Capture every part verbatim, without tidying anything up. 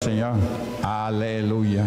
Señor. Aleluya.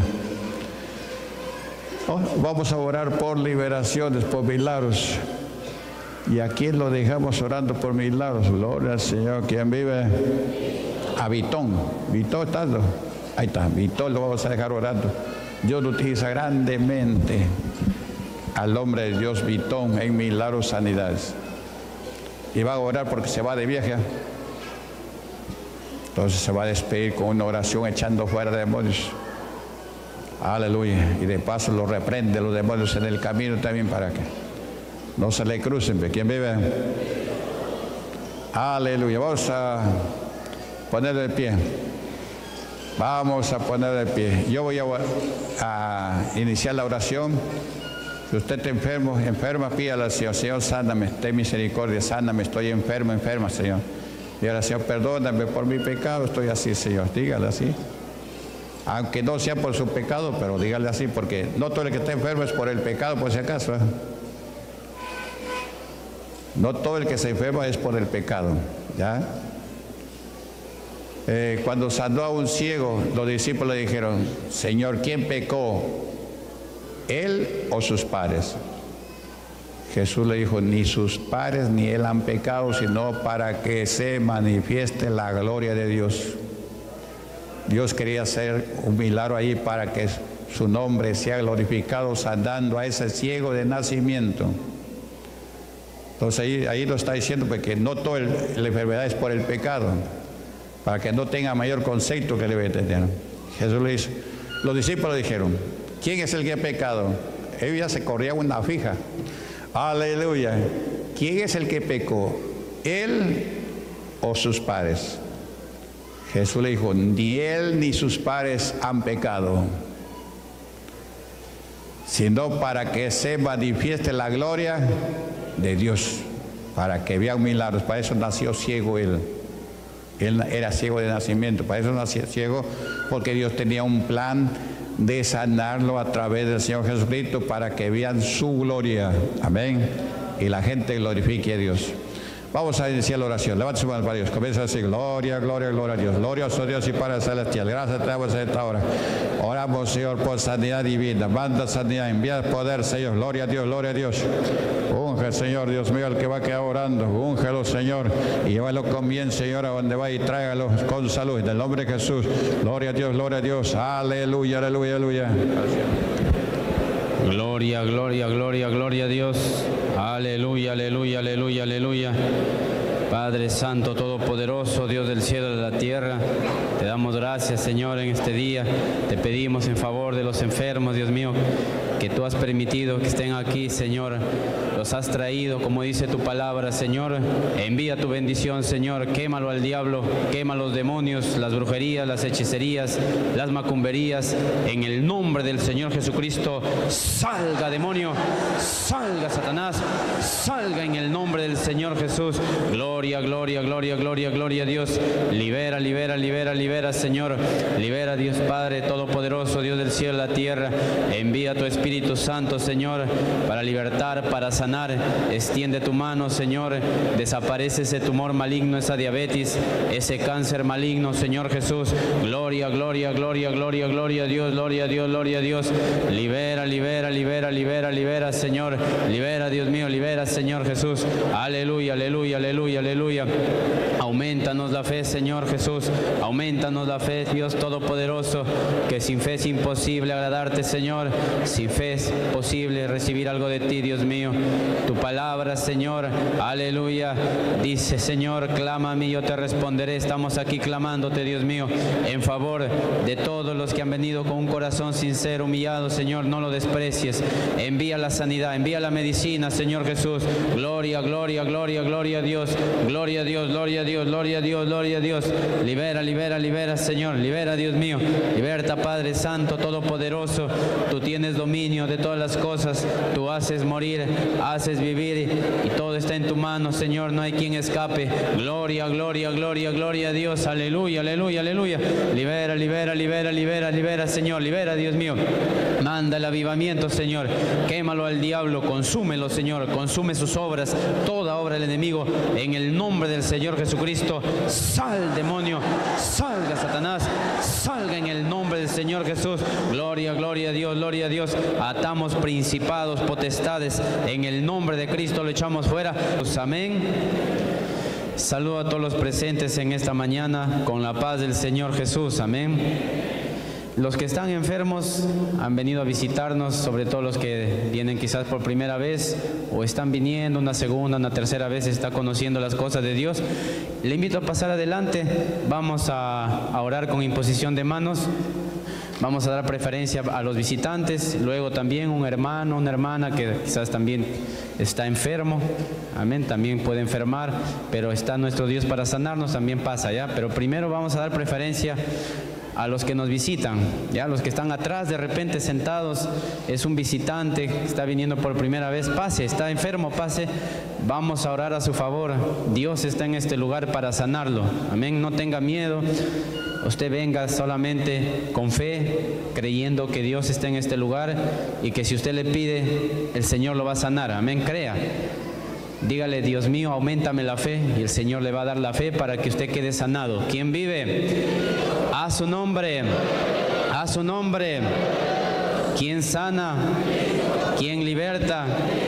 Oh, vamos a orar por liberaciones, por milagros. Y aquí lo dejamos orando por milagros. Gloria al Señor. ¿Quién vive? A Vitón. Vitón está. Ahí está. Vitón lo vamos a dejar orando. Dios lo utiliza grandemente al hombre de Dios Vitón en milagros, sanidades. Y va a orar porque se va de viaje. Entonces se va a despedir con una oración echando fuera demonios. Aleluya. Y de paso lo reprende los demonios en el camino también para que no se le crucen. ¿Quién vive? Aleluya. Vamos a poner de pie. Vamos a poner de pie. Yo voy a, a iniciar la oración. Si usted está enfermo, enferma, pídale al Señor. Señor, sáname, ten misericordia, sáname, estoy enfermo, enferma, Señor. Dígale al Señor, perdóname por mi pecado, estoy así, Señor. Dígale así. Aunque no sea por su pecado, pero dígale así, porque no todo el que está enfermo es por el pecado, por si acaso. ¿eh? No todo el que se enferma es por el pecado. ¿Ya? Eh, cuando sanó a un ciego, los discípulos le dijeron, Señor, ¿quién pecó? ¿Él o sus padres? Jesús le dijo, ni sus padres ni él han pecado, sino para que se manifieste la gloria de Dios. Dios quería hacer un milagro ahí para que su nombre sea glorificado, sanando a ese ciego de nacimiento. Entonces ahí, ahí lo está diciendo, porque no toda la enfermedad es por el pecado, para que no tenga mayor concepto que debe tener. Jesús le dice, los discípulos dijeron, ¿quién es el que ha pecado? Ellos ya se corrían una fija. Aleluya. ¿Quién es el que pecó? ¿Él o sus padres? Jesús le dijo, ni él ni sus padres han pecado, sino para que se manifieste la gloria de Dios, para que vean milagros. Para eso nació ciego él. Él era ciego de nacimiento, para eso nació ciego, porque Dios tenía un plan de sanarlo a través del Señor Jesucristo para que vean su gloria. Amén. Y la gente glorifique a Dios. Vamos a iniciar la oración. Levante su mano para Dios. Comienza a decir, gloria, gloria, gloria a Dios. Glorioso Dios y Padre Celestial. Gracias te damos en esta hora. Oramos, Señor, por sanidad divina. Manda sanidad, envía poder, Señor. Gloria a Dios, gloria a Dios. Unge, Señor, Dios mío, el que va a quedar orando. Úngelo, Señor, y llévalo con bien, Señor, a donde va y tráigalo con salud. En el nombre de Jesús. Gloria a Dios, gloria a Dios. Aleluya, aleluya, aleluya. Gloria, gloria, gloria, gloria a Dios. Aleluya, aleluya, aleluya, aleluya. Padre Santo, Todopoderoso, Dios del cielo y de la tierra, te damos gracias, Señor, en este día. Te pedimos en favor de los enfermos, Dios mío, que tú has permitido que estén aquí, Señor. Los has traído, como dice tu palabra, Señor. Envía tu bendición, Señor. Quémalo al diablo, quema los demonios, las brujerías, las hechicerías, las macumberías. En el nombre del Señor Jesucristo, salga demonio, salga Satanás, salga en el nombre del Señor Jesús. Gloria, gloria, gloria, gloria, gloria a Dios. Libera, libera, libera, libera, Señor. Libera, Dios Padre Todopoderoso, Dios del cielo y la tierra. Envía tu Espíritu Santo, Señor, para libertar, para sanar. Extiende tu mano, Señor. Desaparece ese tumor maligno, esa diabetes, ese cáncer maligno, Señor Jesús. Gloria, gloria, gloria, gloria, gloria a Dios, gloria a Dios, gloria a Dios. Libera, libera, libera, libera, libera, Señor. Libera, Dios mío, libera, Señor Jesús. Aleluya, aleluya, aleluya, aleluya. Aumentanos la fe, Señor Jesús. Aumentanos la fe, Dios Todopoderoso, que sin fe es imposible agradarte, Señor. Sin fe es posible recibir algo de ti, Dios mío. Tu palabra, Señor, aleluya, dice, Señor, clama a mí, yo te responderé. Estamos aquí clamándote, Dios mío, en favor de todos los que han venido con un corazón sincero, humillado, Señor, no lo desprecies. Envía la sanidad, envía la medicina, Señor Jesús. Gloria, gloria, gloria, gloria a Dios. Gloria a Dios, gloria a Dios, gloria a Dios, gloria a Dios. Libera, libera, libera, Señor. Libera, Dios mío. Liberta, Padre Santo, Todopoderoso. Tú tienes dominio de todas las cosas. Tú haces morir, haces vivir, y todo está en tu mano, Señor. No hay quien escape. Gloria, gloria, gloria, gloria a Dios. Aleluya, aleluya, aleluya. Libera, libera, libera, libera, libera, Señor. Libera, Dios mío. Manda el avivamiento, Señor. Quémalo al diablo. Consúmelo, Señor. Consume sus obras. Toda obra del enemigo. En el nombre del Señor Jesucristo. Sal, demonio. Salga, Satanás. Satanás salga en el nombre del Señor Jesús. Gloria, gloria a Dios, gloria a Dios. Atamos principados, potestades, en el nombre de Cristo lo echamos fuera. Pues, amén. Saludo a todos los presentes en esta mañana con la paz del Señor Jesús. Amén. Los que están enfermos han venido a visitarnos, sobre todo los que vienen quizás por primera vez o están viniendo una segunda, una tercera vez, está conociendo las cosas de Dios. Le invito a pasar adelante. Vamos a, a orar con imposición de manos. Vamos a dar preferencia a los visitantes, luego también un hermano, una hermana que quizás también está enfermo, amén, también puede enfermar, pero está nuestro Dios para sanarnos, también pasa, ¿ya? Pero primero vamos a dar preferencia a los que nos visitan, ya, los que están atrás de repente sentados, es un visitante que está viniendo por primera vez, pase, está enfermo, pase, vamos a orar a su favor. Dios está en este lugar para sanarlo, amén, no tenga miedo. Usted venga solamente con fe, creyendo que Dios está en este lugar y que si usted le pide, el Señor lo va a sanar. Amén, crea. Dígale, Dios mío, auméntame la fe, y el Señor le va a dar la fe para que usted quede sanado. ¿Quién vive? A su nombre, a su nombre. ¿Quién sana? ¿Quién liberta?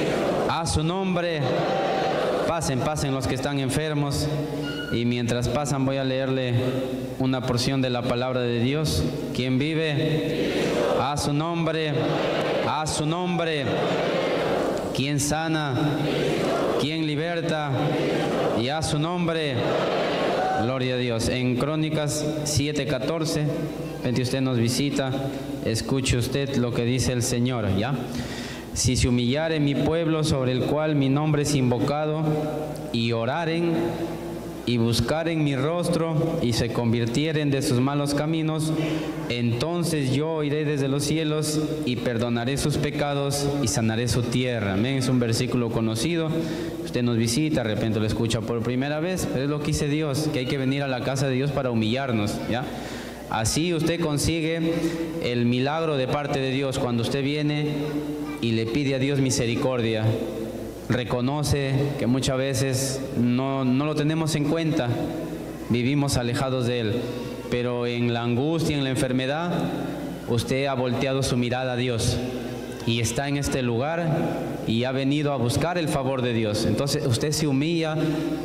A su nombre. Pasen, pasen los que están enfermos. Y mientras pasan voy a leerle una porción de la palabra de Dios. ¿Quién vive? A su nombre, a su nombre. ¿Quién sana? ¿Quién liberta? Y a su nombre. Gloria a Dios. En Crónicas siete catorce, si usted nos visita, escuche usted lo que dice el Señor, ¿ya? Si se humillare mi pueblo sobre el cual mi nombre es invocado, y oraren y buscaren mi rostro y se convirtieren de sus malos caminos, entonces yo oiré desde los cielos y perdonaré sus pecados y sanaré su tierra. Amén. Es un versículo conocido. Usted nos visita, de repente lo escucha por primera vez, pero es lo que dice Dios, que hay que venir a la casa de Dios para humillarnos, ¿ya? Así usted consigue el milagro de parte de Dios cuando usted viene y le pide a Dios misericordia. Reconoce que muchas veces no, no lo tenemos en cuenta, vivimos alejados de Él, pero en la angustia, en la enfermedad, usted ha volteado su mirada a Dios y está en este lugar y ha venido a buscar el favor de Dios. Entonces usted se humilla,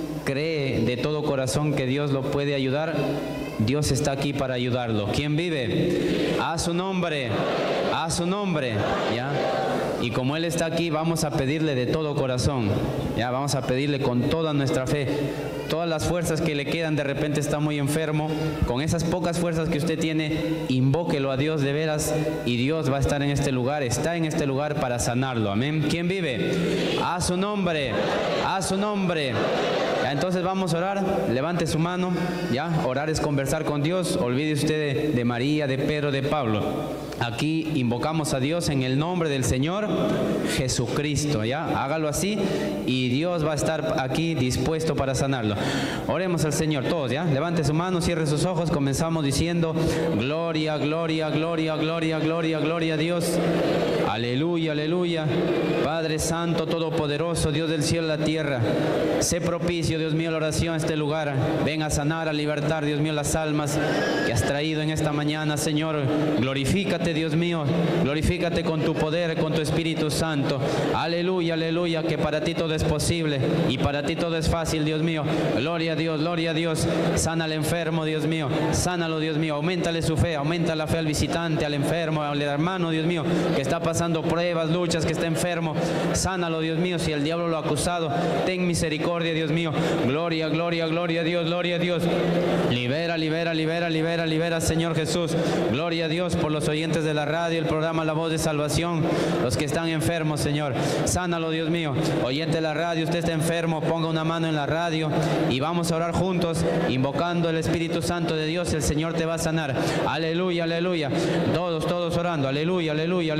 cree de todo corazón que Dios lo puede ayudar. Dios está aquí para ayudarlo. ¿Quién vive? A su nombre, a su nombre, ¿ya? Y como Él está aquí, vamos a pedirle de todo corazón, ya, vamos a pedirle con toda nuestra fe. Todas las fuerzas que le quedan, de repente está muy enfermo, con esas pocas fuerzas que usted tiene, invóquelo a Dios de veras y Dios va a estar en este lugar, está en este lugar para sanarlo. Amén. ¿Quién vive? A su nombre, a su nombre. Ya, entonces vamos a orar, levante su mano, ya, orar es conversar con Dios, olvide usted de, de María, de Pedro, de Pablo. Aquí invocamos a Dios en el nombre del Señor Jesucristo, ya, hágalo así y Dios va a estar aquí dispuesto para sanarlo. Oremos al Señor, todos, ya, levante su mano, cierre sus ojos, comenzamos diciendo, gloria, gloria, gloria, gloria, gloria, gloria a Dios, aleluya, aleluya. Padre Santo, Todopoderoso, Dios del cielo y la tierra, sé propicio, Dios mío, la oración a este lugar, ven a sanar, a libertar, Dios mío, las almas que has traído en esta mañana, Señor, glorifícate, Dios mío, glorifícate con tu poder, con tu Espíritu Santo, aleluya, aleluya, que para ti todo es posible y para ti todo es fácil, Dios mío, gloria a Dios, gloria a Dios, sana al enfermo, Dios mío, sánalo, Dios mío, auméntale su fe, aumenta la fe al visitante, al enfermo, al hermano, Dios mío, que está pasando pruebas, luchas, que está enfermo, sánalo, Dios mío, si el diablo lo ha acusado, ten misericordia, Dios mío, gloria, gloria, gloria a Dios, gloria a Dios, libera, libera, libera, libera, libera, Señor Jesús, gloria a Dios por los oyentes de la radio, el programa La Voz de Salvación, los que están enfermos, Señor, sánalo, Dios mío, oyente de la radio, usted está enfermo, ponga una mano en la radio y vamos a orar juntos, invocando el Espíritu Santo de Dios, el Señor te va a sanar, aleluya, aleluya, todos, todos orando, aleluya, aleluya, aleluya, gloria.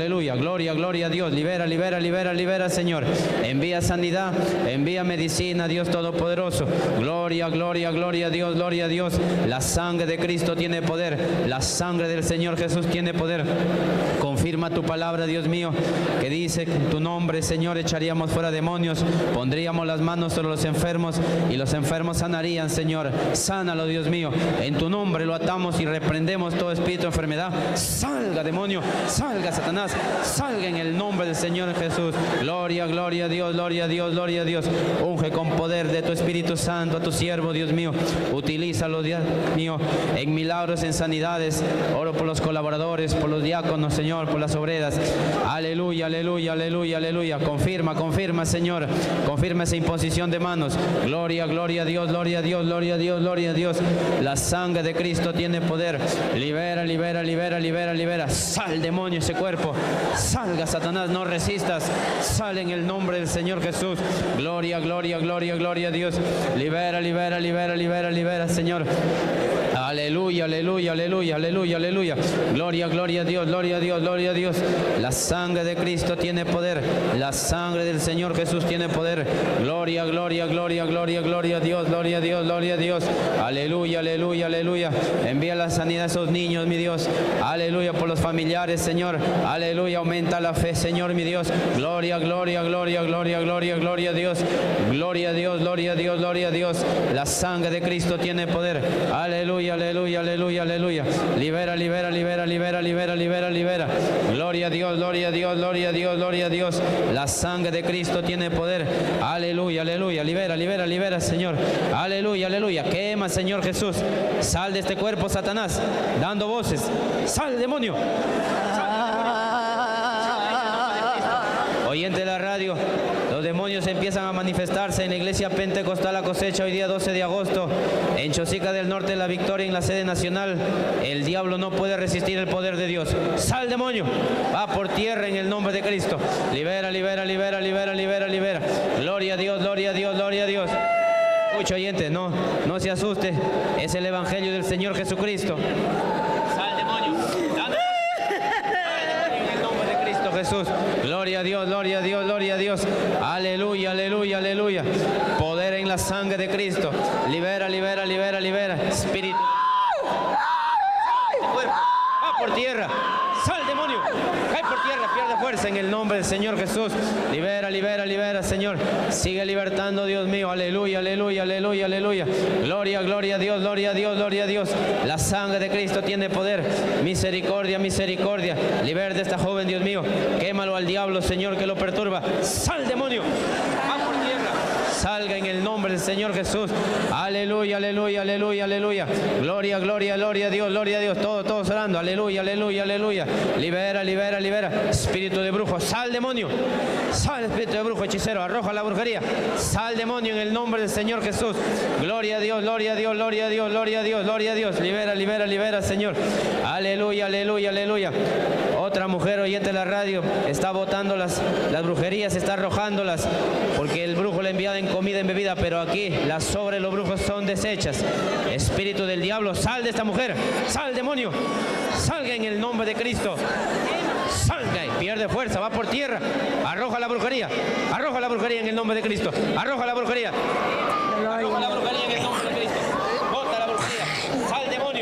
Gloria, gloria a Dios. Libera, libera, libera, libera, Señor. Envía sanidad, envía medicina, Dios Todopoderoso. Gloria, gloria, gloria a Dios, gloria a Dios. La sangre de Cristo tiene poder. La sangre del Señor Jesús tiene poder. Confirma tu palabra, Dios mío, que dice que en tu nombre, Señor, echaríamos fuera demonios, pondríamos las manos sobre los enfermos y los enfermos sanarían, Señor. Sánalo, Dios mío. En tu nombre lo atamos y reprendemos todo espíritu de enfermedad. Salga, demonio, salga, Satanás, salga en el nombre del Señor Jesús. Gloria, gloria a Dios, gloria a Dios, gloria a Dios. Unge con poder de tu Espíritu Santo a tu siervo, Dios mío. Utilízalo, Dios mío, en milagros, en sanidades. Oro por los colaboradores, por los diáconos, Señor, por las obreras. Aleluya, aleluya, aleluya, aleluya. Confirma, confirma, Señor. Confirma esa imposición de manos. Gloria, gloria a Dios, gloria a Dios, gloria a Dios, gloria a Dios. La sangre de Cristo tiene poder. Libera, libera, libera, libera, libera. Sal, demonio, ese cuerpo. Salga, Satanás, no resistas. Sal en el nombre del Señor Jesús. Gloria, gloria, gloria, gloria a Dios. Libera, libera, libera, libera, libera, Señor. Aleluya, aleluya, aleluya, aleluya, aleluya. Gloria, gloria a Dios, gloria a Dios, gloria a Dios. La sangre de Cristo tiene poder. La sangre del Señor Jesús tiene poder. Gloria, gloria, gloria, gloria, gloria a Dios, gloria a Dios, gloria a Dios. Aleluya, aleluya, aleluya. Envía la sanidad a esos niños, mi Dios. Aleluya, por los familiares, Señor. Aleluya, aumenta la fe, Señor, mi Dios. Gloria, gloria, gloria, gloria, gloria, gloria a Dios. Gloria a Dios, gloria a Dios, gloria a Dios. La sangre de Cristo tiene poder. Aleluya, aleluya, aleluya, aleluya. Libera, libera, libera, libera, libera, libera, libera. Gloria a Dios, gloria a Dios, gloria a Dios, gloria a Dios. La sangre de Cristo tiene poder. Aleluya, aleluya. Libera, libera, libera, Señor. Aleluya, aleluya. Quema, Señor Jesús. Sal de este cuerpo, Satanás, dando voces. Sal, demonio. Oyente de la radio, los demonios empiezan a manifestarse en la iglesia pentecostal La Cosecha hoy día doce de agosto, en Chosica del Norte, La Victoria, en la sede nacional. El diablo no puede resistir el poder de Dios. Sal, demonio, va por tierra en el nombre de Cristo. Libera, libera, libera, libera, libera, libera. Gloria a Dios, gloria a Dios, gloria a Dios. Escucha, oyente, no, no se asuste, es el evangelio del Señor Jesucristo. Sal, demonio, Jesús. Gloria a Dios, gloria a Dios, gloria a Dios. Aleluya, aleluya, aleluya. Poder en la sangre de Cristo. Libera, libera, libera, libera. Espíritu. Va por tierra. Sal, demonio. Cae por tierra, pierde fuerza en el nombre del Señor Jesús. Libera, libera, libera, Señor. Sigue libertando, Dios mío. Aleluya, aleluya, aleluya, aleluya. Gloria, gloria a Dios, gloria a Dios, gloria a Dios. La sangre de Cristo tiene poder. Misericordia, misericordia. Libera de esta joven, Dios mío. Quémalo al diablo, Señor, que lo perturba. Sal, demonio. Va por tierra. Salga en el nombre del Señor Jesús. Aleluya, aleluya, aleluya, aleluya. Gloria, gloria, gloria a Dios, gloria a Dios. Todos, todos orando. Aleluya, aleluya, aleluya. Libera, libera, libera. Espíritu de brujo. Sal, demonio. Sal, espíritu de brujo, hechicero. Arroja la brujería. Sal, demonio, en el nombre del Señor Jesús. Gloria a Dios, gloria a Dios, gloria a Dios, gloria a Dios, gloria a Dios. Libera, libera, libera, Señor. Aleluya, aleluya, aleluya. Otra mujer oyente de la radio está botando las, las brujerías, está arrojándolas, porque el brujo le envía en comida, en bebida, pero aquí las sobras de los brujos son desechas. Espíritu del diablo, sal de esta mujer, sal, demonio, salga en el nombre de Cristo. Salga y pierde fuerza, va por tierra, arroja la brujería, arroja la brujería en el nombre de Cristo, arroja la brujería, arroja la brujería en el nombre de Cristo, bota la brujería, sal, demonio.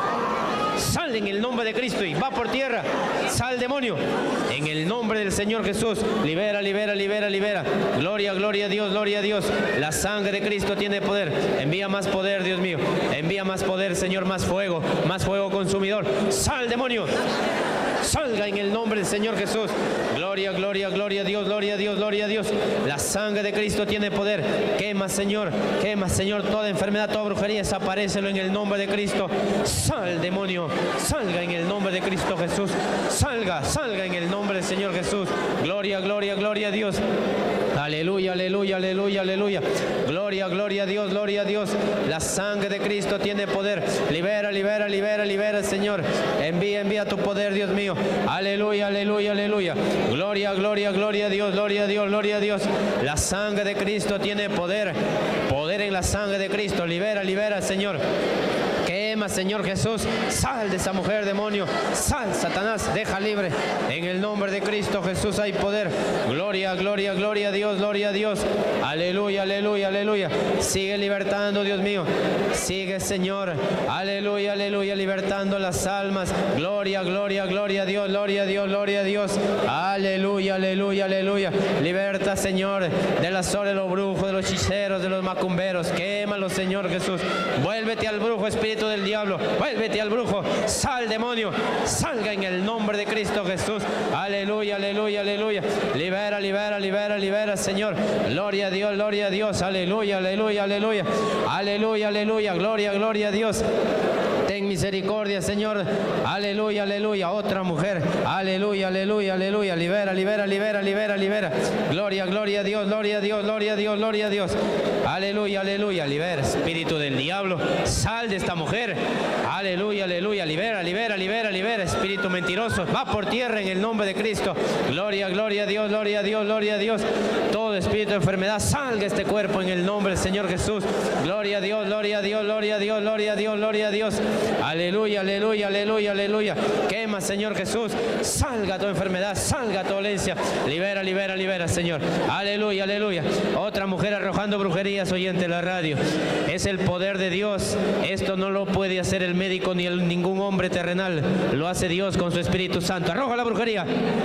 Sal en el nombre de Cristo y va por tierra. Sal, demonio. En el nombre del Señor Jesús. Libera, libera, libera, libera. Gloria, gloria a Dios, gloria a Dios. La sangre de Cristo tiene poder. Envía más poder, Dios mío. Envía más poder, Señor, más fuego. Más fuego consumidor. Sal, demonio. Salga en el nombre del Señor Jesús. Gloria, gloria, gloria a Dios, gloria a Dios, gloria a Dios. La sangre de Cristo tiene poder. Quema, Señor, quema, Señor, toda enfermedad, toda brujería, desaparécelo en el nombre de Cristo. Sal, demonio, salga en el nombre de Cristo Jesús. Salga, salga en el nombre del Señor Jesús. Gloria, gloria, gloria a Dios. Aleluya, aleluya, aleluya, aleluya. Gloria, gloria a Dios, gloria a Dios. La sangre de Cristo tiene poder. Libera, libera, libera, libera, Señor. Envía, envía tu poder, Dios mío. Aleluya, aleluya, aleluya. Gloria, gloria, gloria a Dios, gloria a Dios, gloria a Dios. La sangre de Cristo tiene poder. Poder en la sangre de Cristo. Libera, libera, Señor. Quema, Señor Jesús. Sal de esa mujer, demonio. Sal, Satanás. Deja libre. En el nombre de Cristo Jesús hay poder. Gloria, gloria, gloria a Dios, gloria a Dios. Aleluya, aleluya, aleluya. Sigue libertando, Dios mío. Sigue, Señor. Aleluya, aleluya, libertando las almas. Gloria, gloria, gloria a Dios, gloria a Dios, gloria a Dios. Aleluya, aleluya, aleluya. Liberta, Señor, de las horas de los brujos, de los hechiceros, de los macumberos. Quémalos, Señor Jesús. Vuélvete al brujo, espíritu del diablo. Vuélvete al brujo. Sal, demonio. Salga en el nombre de Cristo Jesús. Aleluya, aleluya, aleluya. Libera, libera, libera, libera, Señor. Gloria a Dios, gloria a Dios. Aleluya, aleluya, aleluya. Aleluya, aleluya. Gloria, gloria a Dios. Ten misericordia, Señor. Aleluya, aleluya. Otra mujer. Aleluya, aleluya, aleluya. Libera, libera, libera, libera, libera. Gloria, gloria a Dios, gloria a Dios, gloria a Dios, gloria a Dios. Aleluya, aleluya. Libera, espíritu del diablo. Sal de esta mujer. Aleluya, aleluya. Libera, libera, libera, libera. Espíritu mentiroso. Va por tierra en el nombre de Cristo. Gloria, gloria a Dios, gloria a Dios, gloria a Dios. Todo espíritu de enfermedad salga de este cuerpo en el nombre del Señor Jesús. Gloria a Dios, gloria a Dios, gloria a Dios, gloria a Dios, gloria a Dios. Aleluya, aleluya, aleluya, aleluya. Quema, Señor Jesús. Salga toda enfermedad, salga toda dolencia. Libera, libera, libera, Señor. Aleluya, aleluya. Otra mujer arrojando brujerías, oyente de la radio. Es el poder de Dios. Esto no lo puede hacer el médico ni el, ningún hombre terrenal. Lo hace Dios con su Espíritu Santo. Arroja la brujería.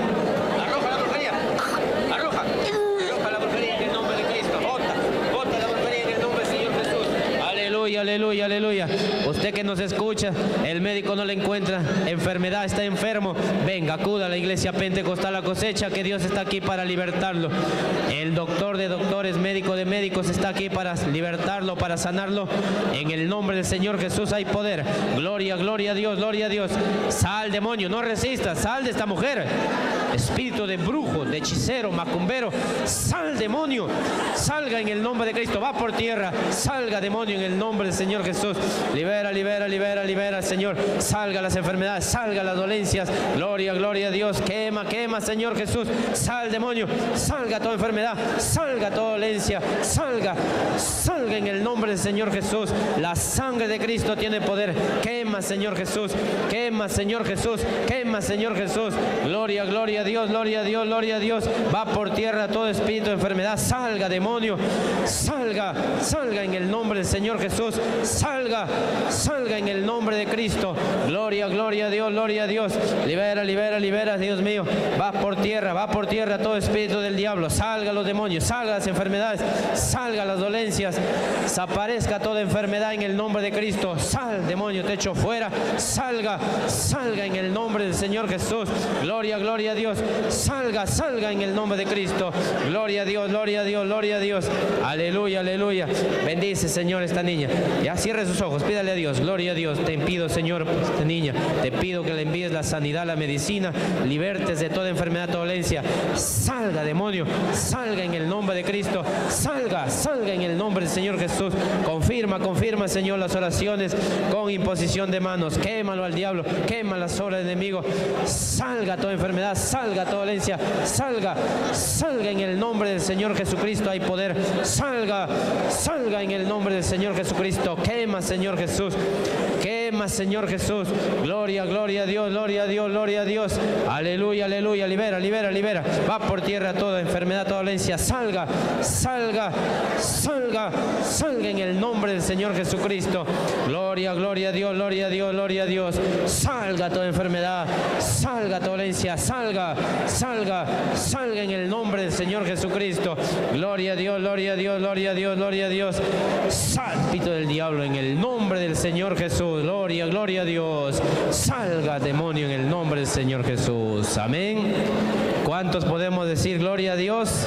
Arroja la brujería. Arroja. Arroja la brujería en el nombre de Cristo. Bota. Bota la brujería en el nombre del Señor Jesús. Aleluya, aleluya, aleluya. Usted que nos escucha, el médico no le encuentra enfermedad, está enfermo. Venga, acuda a la iglesia Pentecostal La Cosecha, que Dios está aquí para libertarlo. El doctor de doctores, médico de médicos está aquí para libertarlo, para sanarlo. En el nombre del Señor Jesús hay poder. Gloria, gloria a Dios, gloria a Dios. Sal, demonio, no resistas, sal de esta mujer. Espíritu de brujo, de hechicero, macumbero, sal, demonio. Salga en el nombre de Cristo, va por tierra. Salga, demonio, en el nombre del Señor Jesús. Libera, libera, libera, libera, Señor. Salga las enfermedades, salga las dolencias. Gloria, gloria a Dios. Quema, quema, Señor Jesús. Sal, demonio. Salga toda enfermedad, salga toda dolencia. Salga, salga en el nombre del Señor Jesús. La sangre de Cristo tiene poder. Quema, Señor Jesús. Quema, Señor Jesús. Quema, Señor Jesús. Gloria, gloria a Dios, gloria a Dios, gloria a Dios. Va por tierra todo espíritu de enfermedad. Salga, demonio. Salga, salga en el nombre del Señor Jesús. Salga, salga en el nombre de Cristo. Gloria, gloria a Dios, gloria a Dios. Libera, libera, libera, Dios mío. Va por tierra, va por tierra todo espíritu del diablo. Salga los demonios, salga las enfermedades, salga las dolencias. Desaparezca toda enfermedad en el nombre de Cristo. Sal, demonio, te echo fuera. Salga, salga en el nombre del Señor Jesús. Gloria, gloria a Dios. Salga, salga en el nombre de Cristo. Gloria a Dios, gloria a Dios, gloria a Dios. Aleluya, aleluya. Bendice, Señor, esta niña. Ya cierre sus ojos, pídale a Dios. Gloria a Dios. Te pido, Señor, por esta niña. Te pido que le envíes la sanidad, la medicina. Libertes de toda enfermedad, toda dolencia. Salga, demonio. Salga en el nombre de Cristo. Salga, salga en el nombre del Señor Jesús. Confirma, confirma, Señor, las oraciones con imposición de manos. Quémalo al diablo. Quema las obras del enemigo. Salga toda enfermedad. Salga toda dolencia. Salga, salga en el nombre del Señor Jesucristo. Hay poder. Salga, salga en el nombre del Señor Jesucristo. Quema, Señor Jesús. Quema, Señor Jesús. Gloria, gloria a Dios, gloria a Dios, gloria a Dios. Aleluya, aleluya. Libera, libera, libera. Va por tierra toda enfermedad, toda dolencia. Salga, salga, salga, salga en el nombre del Señor Jesucristo. Gloria, gloria a Dios, gloria a Dios, gloria a Dios. Salga toda enfermedad, salga toda dolencia, salga, salga, salga en el nombre del Señor Jesucristo. Gloria a Dios, gloria a Dios, gloria a Dios, gloria a Dios. Salpito del diablo en el nombre del Señor Jesús. Gloria, gloria a Dios. Salga, demonio, en el nombre del Señor Jesús. Amén. ¿Cuántos podemos decir gloria a Dios?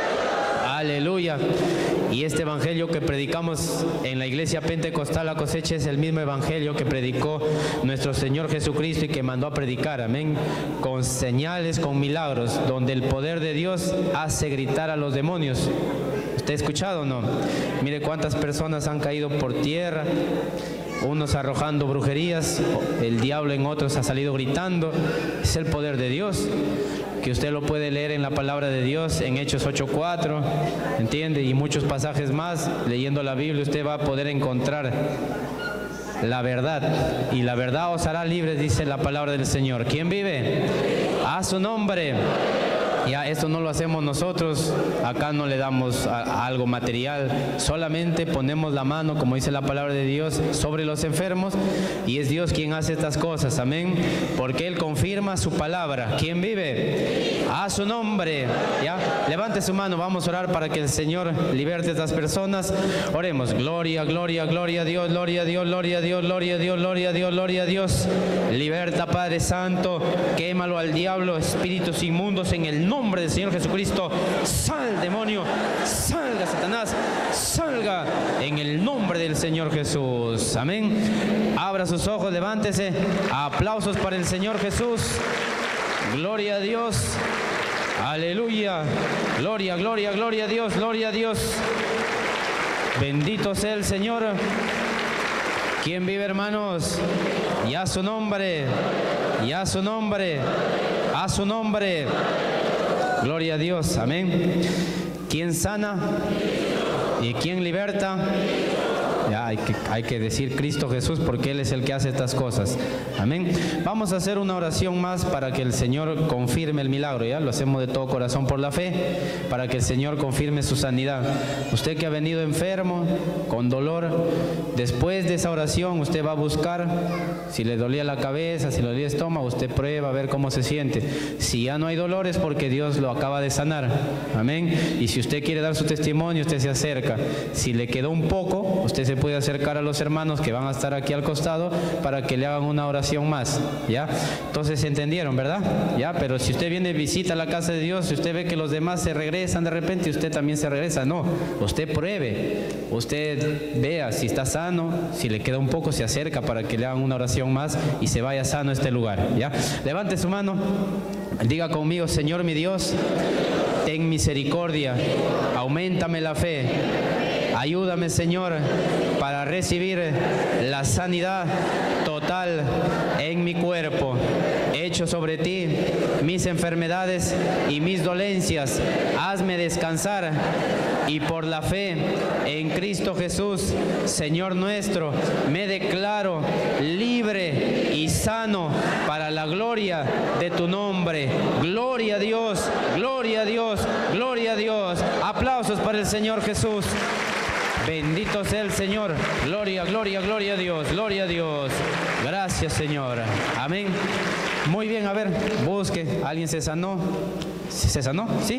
Aleluya. Y este evangelio que predicamos en la iglesia Pentecostal La Cosecha es el mismo evangelio que predicó nuestro Señor Jesucristo y que mandó a predicar, amén, con señales, con milagros, donde el poder de Dios hace gritar a los demonios. ¿Usted ha escuchado o no? Mire cuántas personas han caído por tierra, unos arrojando brujerías, el diablo en otros ha salido gritando. Es el poder de Dios, que usted lo puede leer en la palabra de Dios, en Hechos ocho cuatro, ¿entiende? Y muchos pasajes más. Leyendo la Biblia usted va a poder encontrar la verdad, y la verdad os hará libres, dice la palabra del Señor. ¿Quién vive? A su nombre. Ya esto no lo hacemos nosotros, acá no le damos a, a algo material, solamente ponemos la mano, como dice la palabra de Dios, sobre los enfermos, y es Dios quien hace estas cosas, amén, porque Él confirma su palabra. ¿Quién vive? A su nombre. Ya, levante su mano, vamos a orar para que el Señor liberte a estas personas. Oremos. Gloria, gloria, gloria a Dios, gloria a Dios, gloria a Dios, gloria a Dios, gloria a Dios, gloria a Dios. Liberta, Padre Santo, quémalo al diablo, espíritus inmundos, en el nombre nombre del Señor Jesucristo. Sal, demonio, salga, Satanás, salga en el nombre del Señor Jesús. Amén. Abra sus ojos, levántese. Aplausos para el Señor Jesús. Gloria a Dios. Aleluya. Gloria, gloria, gloria a Dios, gloria a Dios. Bendito sea el Señor. ¿Quién vive, hermanos? Y a su nombre, y a su nombre, a su nombre. Gloria a Dios, amén. ¿Quién sana? ¿Y quién liberta? Ya hay que, hay que decir Cristo Jesús, porque Él es el que hace estas cosas. Amén. Vamos a hacer una oración más para que el Señor confirme el milagro. Ya lo hacemos de todo corazón por la fe, para que el Señor confirme su sanidad. Usted que ha venido enfermo, con dolor, después de esa oración usted va a buscar, si le dolía la cabeza, si le dolía el estómago, usted prueba a ver cómo se siente. Si ya no hay dolor es porque Dios lo acaba de sanar. Amén. Y si usted quiere dar su testimonio, usted se acerca. Si le quedó un poco, usted se puede acercar a los hermanos que van a estar aquí al costado para que le hagan una oración más, ¿ya? Entonces entendieron, ¿verdad? ¿Ya? Pero si usted viene, visita la casa de Dios, si usted ve que los demás se regresan de repente y usted también se regresa, no, usted pruebe, usted vea si está sano, si le queda un poco, se acerca para que le hagan una oración más y se vaya sano a este lugar, ¿ya? Levante su mano, diga conmigo: Señor mi Dios, ten misericordia, auméntame la fe. Ayúdame, Señor, para recibir la sanidad total en mi cuerpo. Echo sobre ti mis enfermedades y mis dolencias. Hazme descansar y por la fe en Cristo Jesús, Señor nuestro, me declaro libre y sano para la gloria de tu nombre. Gloria a Dios, gloria a Dios, gloria a Dios. Aplausos para el Señor Jesús. Bendito sea el Señor. Gloria, gloria, gloria a Dios, gloria a Dios. Gracias, Señor. Amén. Muy bien, a ver, busque. ¿Alguien se sanó? ¿Se sanó? ¿Sí?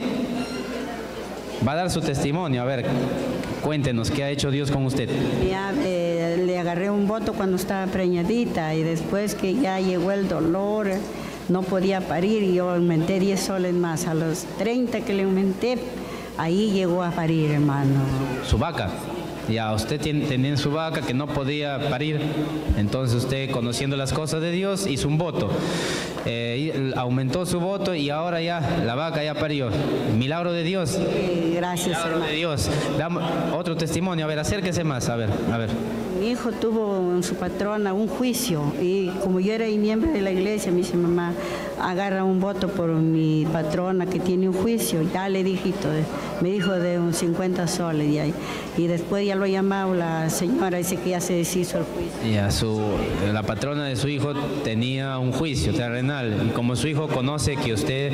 Va a dar su testimonio. A ver, cuéntenos, ¿qué ha hecho Dios con usted? Ya eh, le agarré un voto cuando estaba preñadita y después que ya llegó el dolor, no podía parir y yo aumenté diez soles más. A los treinta que le aumenté, ahí llegó a parir, hermano. ¿Su vaca? Ya, usted tiene, tenía su vaca que no podía parir, entonces usted, conociendo las cosas de Dios, hizo un voto. Eh, aumentó su voto y ahora ya la vaca ya parió. Milagro de Dios. Sí, gracias, Milagro hermano. de Dios. Damos otro testimonio. A ver, acérquese más. A ver, a ver. Mi hijo tuvo en su patrona un juicio y como yo era miembro de la iglesia, me dice: mamá, agarra un voto por mi patrona que tiene un juicio. Ya le dije, me dijo de un cincuenta soles y, ahí, y después ya lo llamaba la señora, dice que ya se deshizo el juicio. Ya, su, la patrona de su hijo tenía un juicio terrenal y como su hijo conoce que usted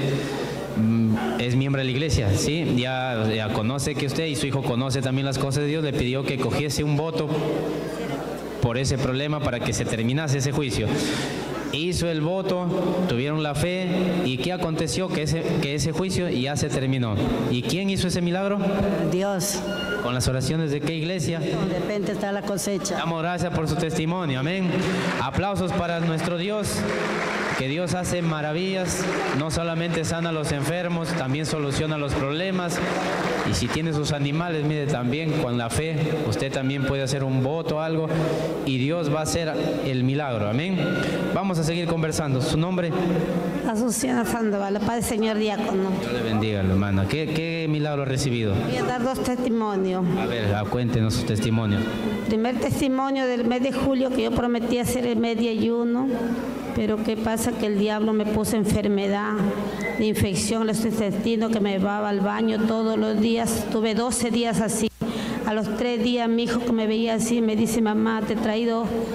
es miembro de la iglesia, ¿sí? Ya, ya conoce que usted y su hijo conoce también las cosas de Dios, le pidió que cogiese un voto por ese problema para que se terminase ese juicio. Hizo el voto, tuvieron la fe y ¿qué aconteció? Que ese, que ese juicio ya se terminó. ¿Y quién hizo ese milagro? Dios. ¿Con las oraciones de qué iglesia? De repente está la cosecha. Damos gracias por su testimonio, amén. Aplausos para nuestro Dios, que Dios hace maravillas, no solamente sana a los enfermos, también soluciona los problemas. Y si tiene sus animales, mire, también con la fe, usted también puede hacer un voto o algo y Dios va a hacer el milagro, amén. Vamos a seguir conversando. ¿Su nombre? Azucena Sandoval, Padre Señor Diácono. Dios le bendiga, hermana. ¿Qué, qué milagro ha recibido? Voy a dar dos testimonios. A ver, cuéntenos su testimonio. Primer testimonio del mes de julio, que yo prometí hacer el mes de ayuno, pero qué pasa que el diablo me puso enfermedad de infección, los intestinos, que me llevaba al baño todos los días. Tuve doce días así. A los tres días mi hijo, que me veía así, me dice: mamá, te he traído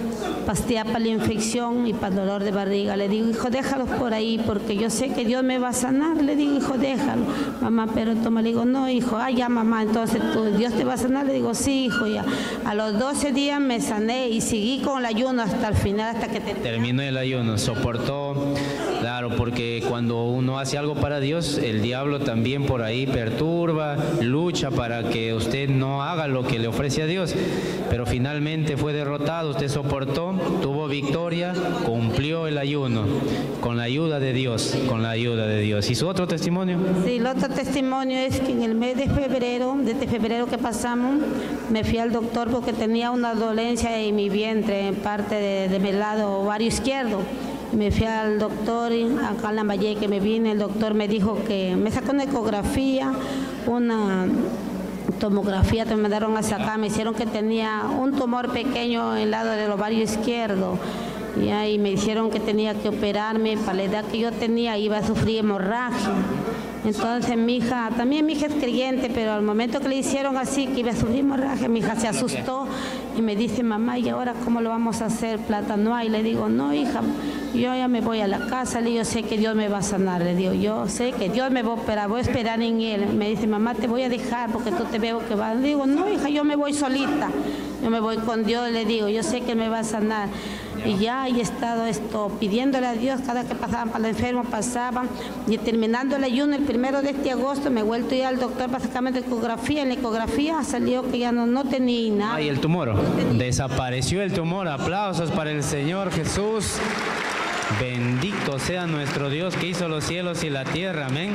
pastilla para la infección y para el dolor de barriga. Le digo, hijo, déjalos por ahí, porque yo sé que Dios me va a sanar. Le digo, hijo, déjalo. Mamá, pero toma. Le digo, no, hijo, ah, ya, mamá, entonces tú, Dios te va a sanar. Le digo, sí, hijo, ya. A los doce días me sané y seguí con el ayuno hasta el final, hasta que terminó. Terminó el ayuno, soportó. Claro, porque cuando uno hace algo para Dios, el diablo también por ahí perturba, lucha para que usted no haga lo que le ofrece a Dios. Pero finalmente fue derrotado, usted soportó, tuvo victoria, cumplió el ayuno, con la ayuda de Dios, con la ayuda de Dios. ¿Y su otro testimonio? Sí, el otro testimonio es que en el mes de febrero, desde febrero que pasamos, me fui al doctor porque tenía una dolencia en mi vientre, en parte de, de mi lado ovario izquierdo. Me fui al doctor acá en Lambayeque, que me vine, el doctor me dijo que me sacó una ecografía, una tomografía, me mandaron a sacar, me hicieron que tenía un tumor pequeño en el lado del ovario izquierdo. Y ahí me dijeron que tenía que operarme, para la edad que yo tenía iba a sufrir hemorragia. Entonces mi hija, también mi hija es creyente, pero al momento que le hicieron así, que iba a sufrir hemorragia, mi hija se asustó y me dice, mamá, ¿y ahora cómo lo vamos a hacer? Plata no hay. Le digo, no, hija, yo ya me voy a la casa, le digo, sé que Dios me va a sanar. Le digo, yo sé que Dios me va a operar, voy a esperar en Él. Me dice, mamá, te voy a dejar porque tú te veo que vas. Le digo, no, hija, yo me voy solita, yo me voy con Dios, le digo, yo sé que me va a sanar. Y ya he estado esto pidiéndole a Dios cada que pasaban para el enfermo, pasaban. Y terminando el ayuno, el primero de este agosto, me he vuelto a ir al doctor para sacarme de ecografía. En la ecografía salió que ya no, no tenía nada. Ay, el tumor. Desapareció el tumor. Aplausos para el Señor Jesús. Bendito sea nuestro Dios que hizo los cielos y la tierra. Amén.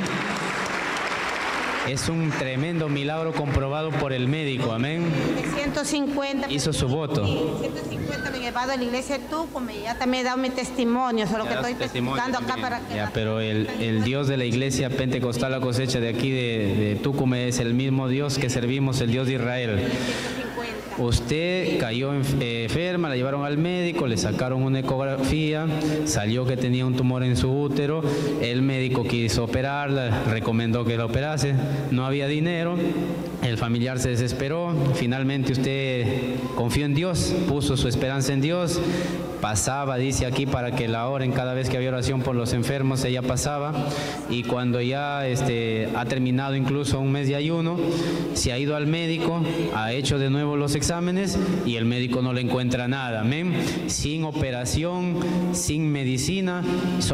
Es un tremendo milagro comprobado por el médico, amén. ciento cincuenta. Hizo su voto. ciento cincuenta me he llevado a la iglesia de Tucumán, ya también he dado mi testimonio, solo que estoy testificando acá para que... Ya, pero el, el Dios de la iglesia pentecostal La Cosecha de aquí de, de Tucumán es el mismo Dios que servimos, el Dios de Israel. Usted cayó enferma, la llevaron al médico, le sacaron una ecografía, salió que tenía un tumor en su útero, el médico quiso operarla, recomendó que la operase, no había dinero, el familiar se desesperó, finalmente usted confió en Dios, puso su esperanza en Dios, pasaba, dice aquí, para que la oren cada vez que había oración por los enfermos, ella pasaba, y cuando ya este, ha terminado incluso un mes de ayuno, se ha ido al médico, ha hecho de nuevo los exámenes y el médico no le encuentra nada, amén, sin operación, sin medicina,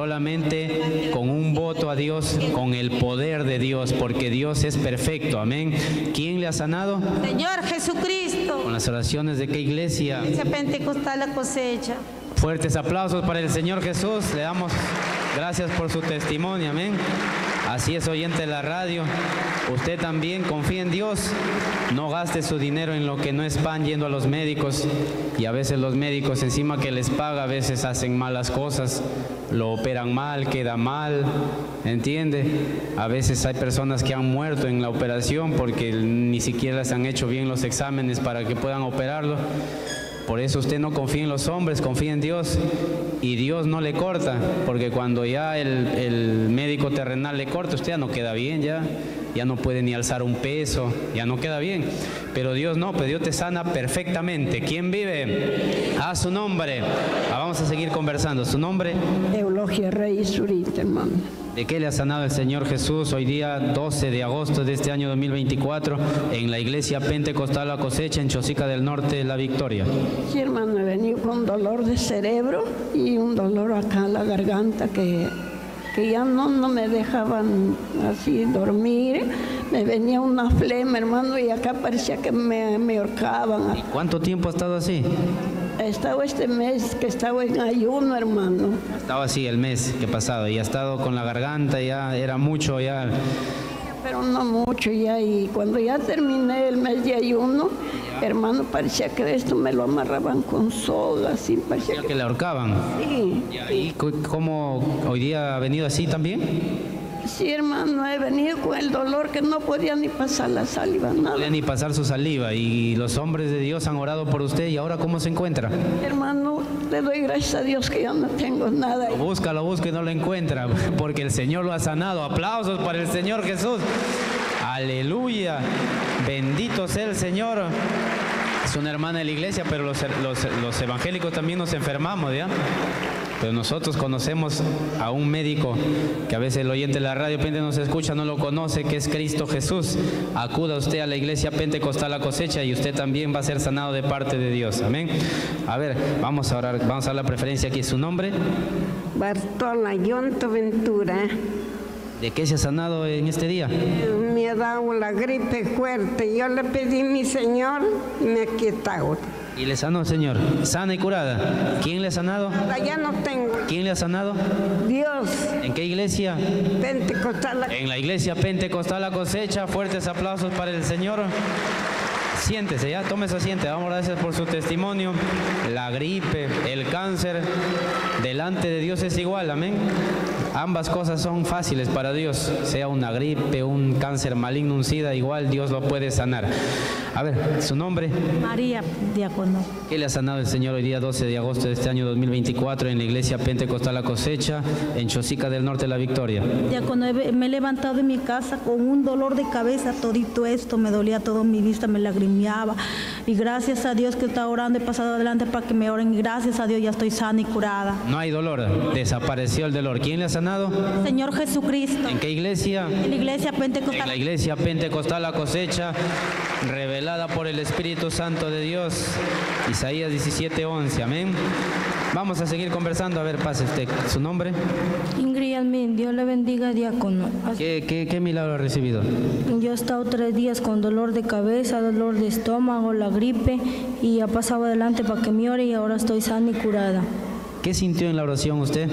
solamente con un voto a Dios, con el poder de Dios, porque Dios es perfecto, amén. ¿Quién le ha sanado? Señor Jesucristo. Con las oraciones de qué iglesia. Iglesia Pentecostal La Cosecha. Fuertes aplausos para el Señor Jesús, le damos gracias por su testimonio, amén. Así es, oyente de la radio, usted también confía en Dios, no gaste su dinero en lo que no es pan yendo a los médicos, y a veces los médicos encima que les paga, a veces hacen malas cosas, lo operan mal, queda mal, ¿entiende? A veces hay personas que han muerto en la operación porque ni siquiera les han hecho bien los exámenes para que puedan operarlo. Por eso usted no confía en los hombres, confía en Dios, y Dios no le corta, porque cuando ya el, el médico terrenal le corta, usted ya no queda bien, ya, ya no puede ni alzar un peso, ya no queda bien. Pero Dios no, pues Dios te sana perfectamente. ¿Quién vive? A su nombre. Ah, vamos a seguir conversando. ¿Su nombre? Eulogia Reyes Zurita, hermano. ¿De qué le ha sanado el Señor Jesús hoy día doce de agosto de este año dos mil veinticuatro en la iglesia Pentecostal La Cosecha en Chosica del Norte, La Victoria? Sí, hermano, he venido con dolor de cerebro y un dolor acá en la garganta que, que ya no, no me dejaban así dormir. Me venía una flema, hermano, y acá parecía que me, me ahorcaban. ¿Y cuánto tiempo ha estado así? He estado este mes que estaba en ayuno, hermano. Estaba así el mes que pasado y ha estado con la garganta, ya era mucho ya. Pero no mucho ya, y cuando ya terminé el mes de ayuno, hermano, parecía que esto me lo amarraban con sogas, así parecía que, que... que le ahorcaban. Sí. ¿Y cómo hoy día ha venido así también? Sí, hermano, he venido con el dolor que no podía ni pasar la saliva, nada. No podía ni pasar su saliva, y los hombres de Dios han orado por usted, ¿y ahora cómo se encuentra? Hermano, le doy gracias a Dios que yo no tengo nada. Lo busca, lo busca y no lo encuentra, porque el Señor lo ha sanado. Aplausos para el Señor Jesús. Aleluya. Bendito sea el Señor. Es una hermana de la iglesia, pero los, los, los evangélicos también nos enfermamos, ¿ya? Pero nosotros conocemos a un médico que a veces el oyente de la radio Pente nos escucha, no lo conoce, que es Cristo Jesús. Acuda usted a la iglesia Pentecostal La Cosecha y usted también va a ser sanado de parte de Dios. Amén. A ver, vamos a orar, vamos a dar la preferencia aquí. ¿Su nombre? Bartola Yonto Ventura. ¿De qué se ha sanado en este día? Me ha dado la gripe fuerte. Yo le pedí a mi Señor y me ha quitado. Y le sanó, Señor. Sana y curada. ¿Quién le ha sanado? Ya no tengo. ¿Quién le ha sanado? Dios. ¿En qué iglesia? Pentecostal. En la iglesia Pentecostal La Cosecha. Fuertes aplausos para el Señor. Siéntese, ya, tome su asiento. Damos gracias por su testimonio. La gripe, el cáncer, delante de Dios es igual, amén. Ambas cosas son fáciles para Dios, sea una gripe, un cáncer maligno, un SIDA, igual Dios lo puede sanar. A ver, ¿su nombre? María, diácono. ¿Qué le ha sanado el Señor hoy día doce de agosto de este año dos mil veinticuatro en la iglesia Pentecostal La Cosecha, en Chosica del Norte, La Victoria? Diácono, me he levantado de mi casa con un dolor de cabeza, todito esto, me dolía toda mi vista, me lagrimeaba. Y gracias a Dios que está orando, he pasado adelante para que me oren. Y gracias a Dios ya estoy sana y curada. No hay dolor, desapareció el dolor. ¿Quién le ha sanado? Señor Jesucristo. ¿En qué iglesia? En la iglesia Pentecostal. En la iglesia Pentecostal La Cosecha, revelada por el Espíritu Santo de Dios. Isaías diecisiete once, amén. Vamos a seguir conversando. A ver, pase usted. ¿Su nombre? Ingrid Almin, Dios le bendiga, diácono. ¿Qué, qué, qué milagro ha recibido? Yo he estado tres días con dolor de cabeza, dolor de estómago, la gripe, y ha pasado adelante para que me ore y ahora estoy sana y curada. ¿Qué sintió en la oración usted?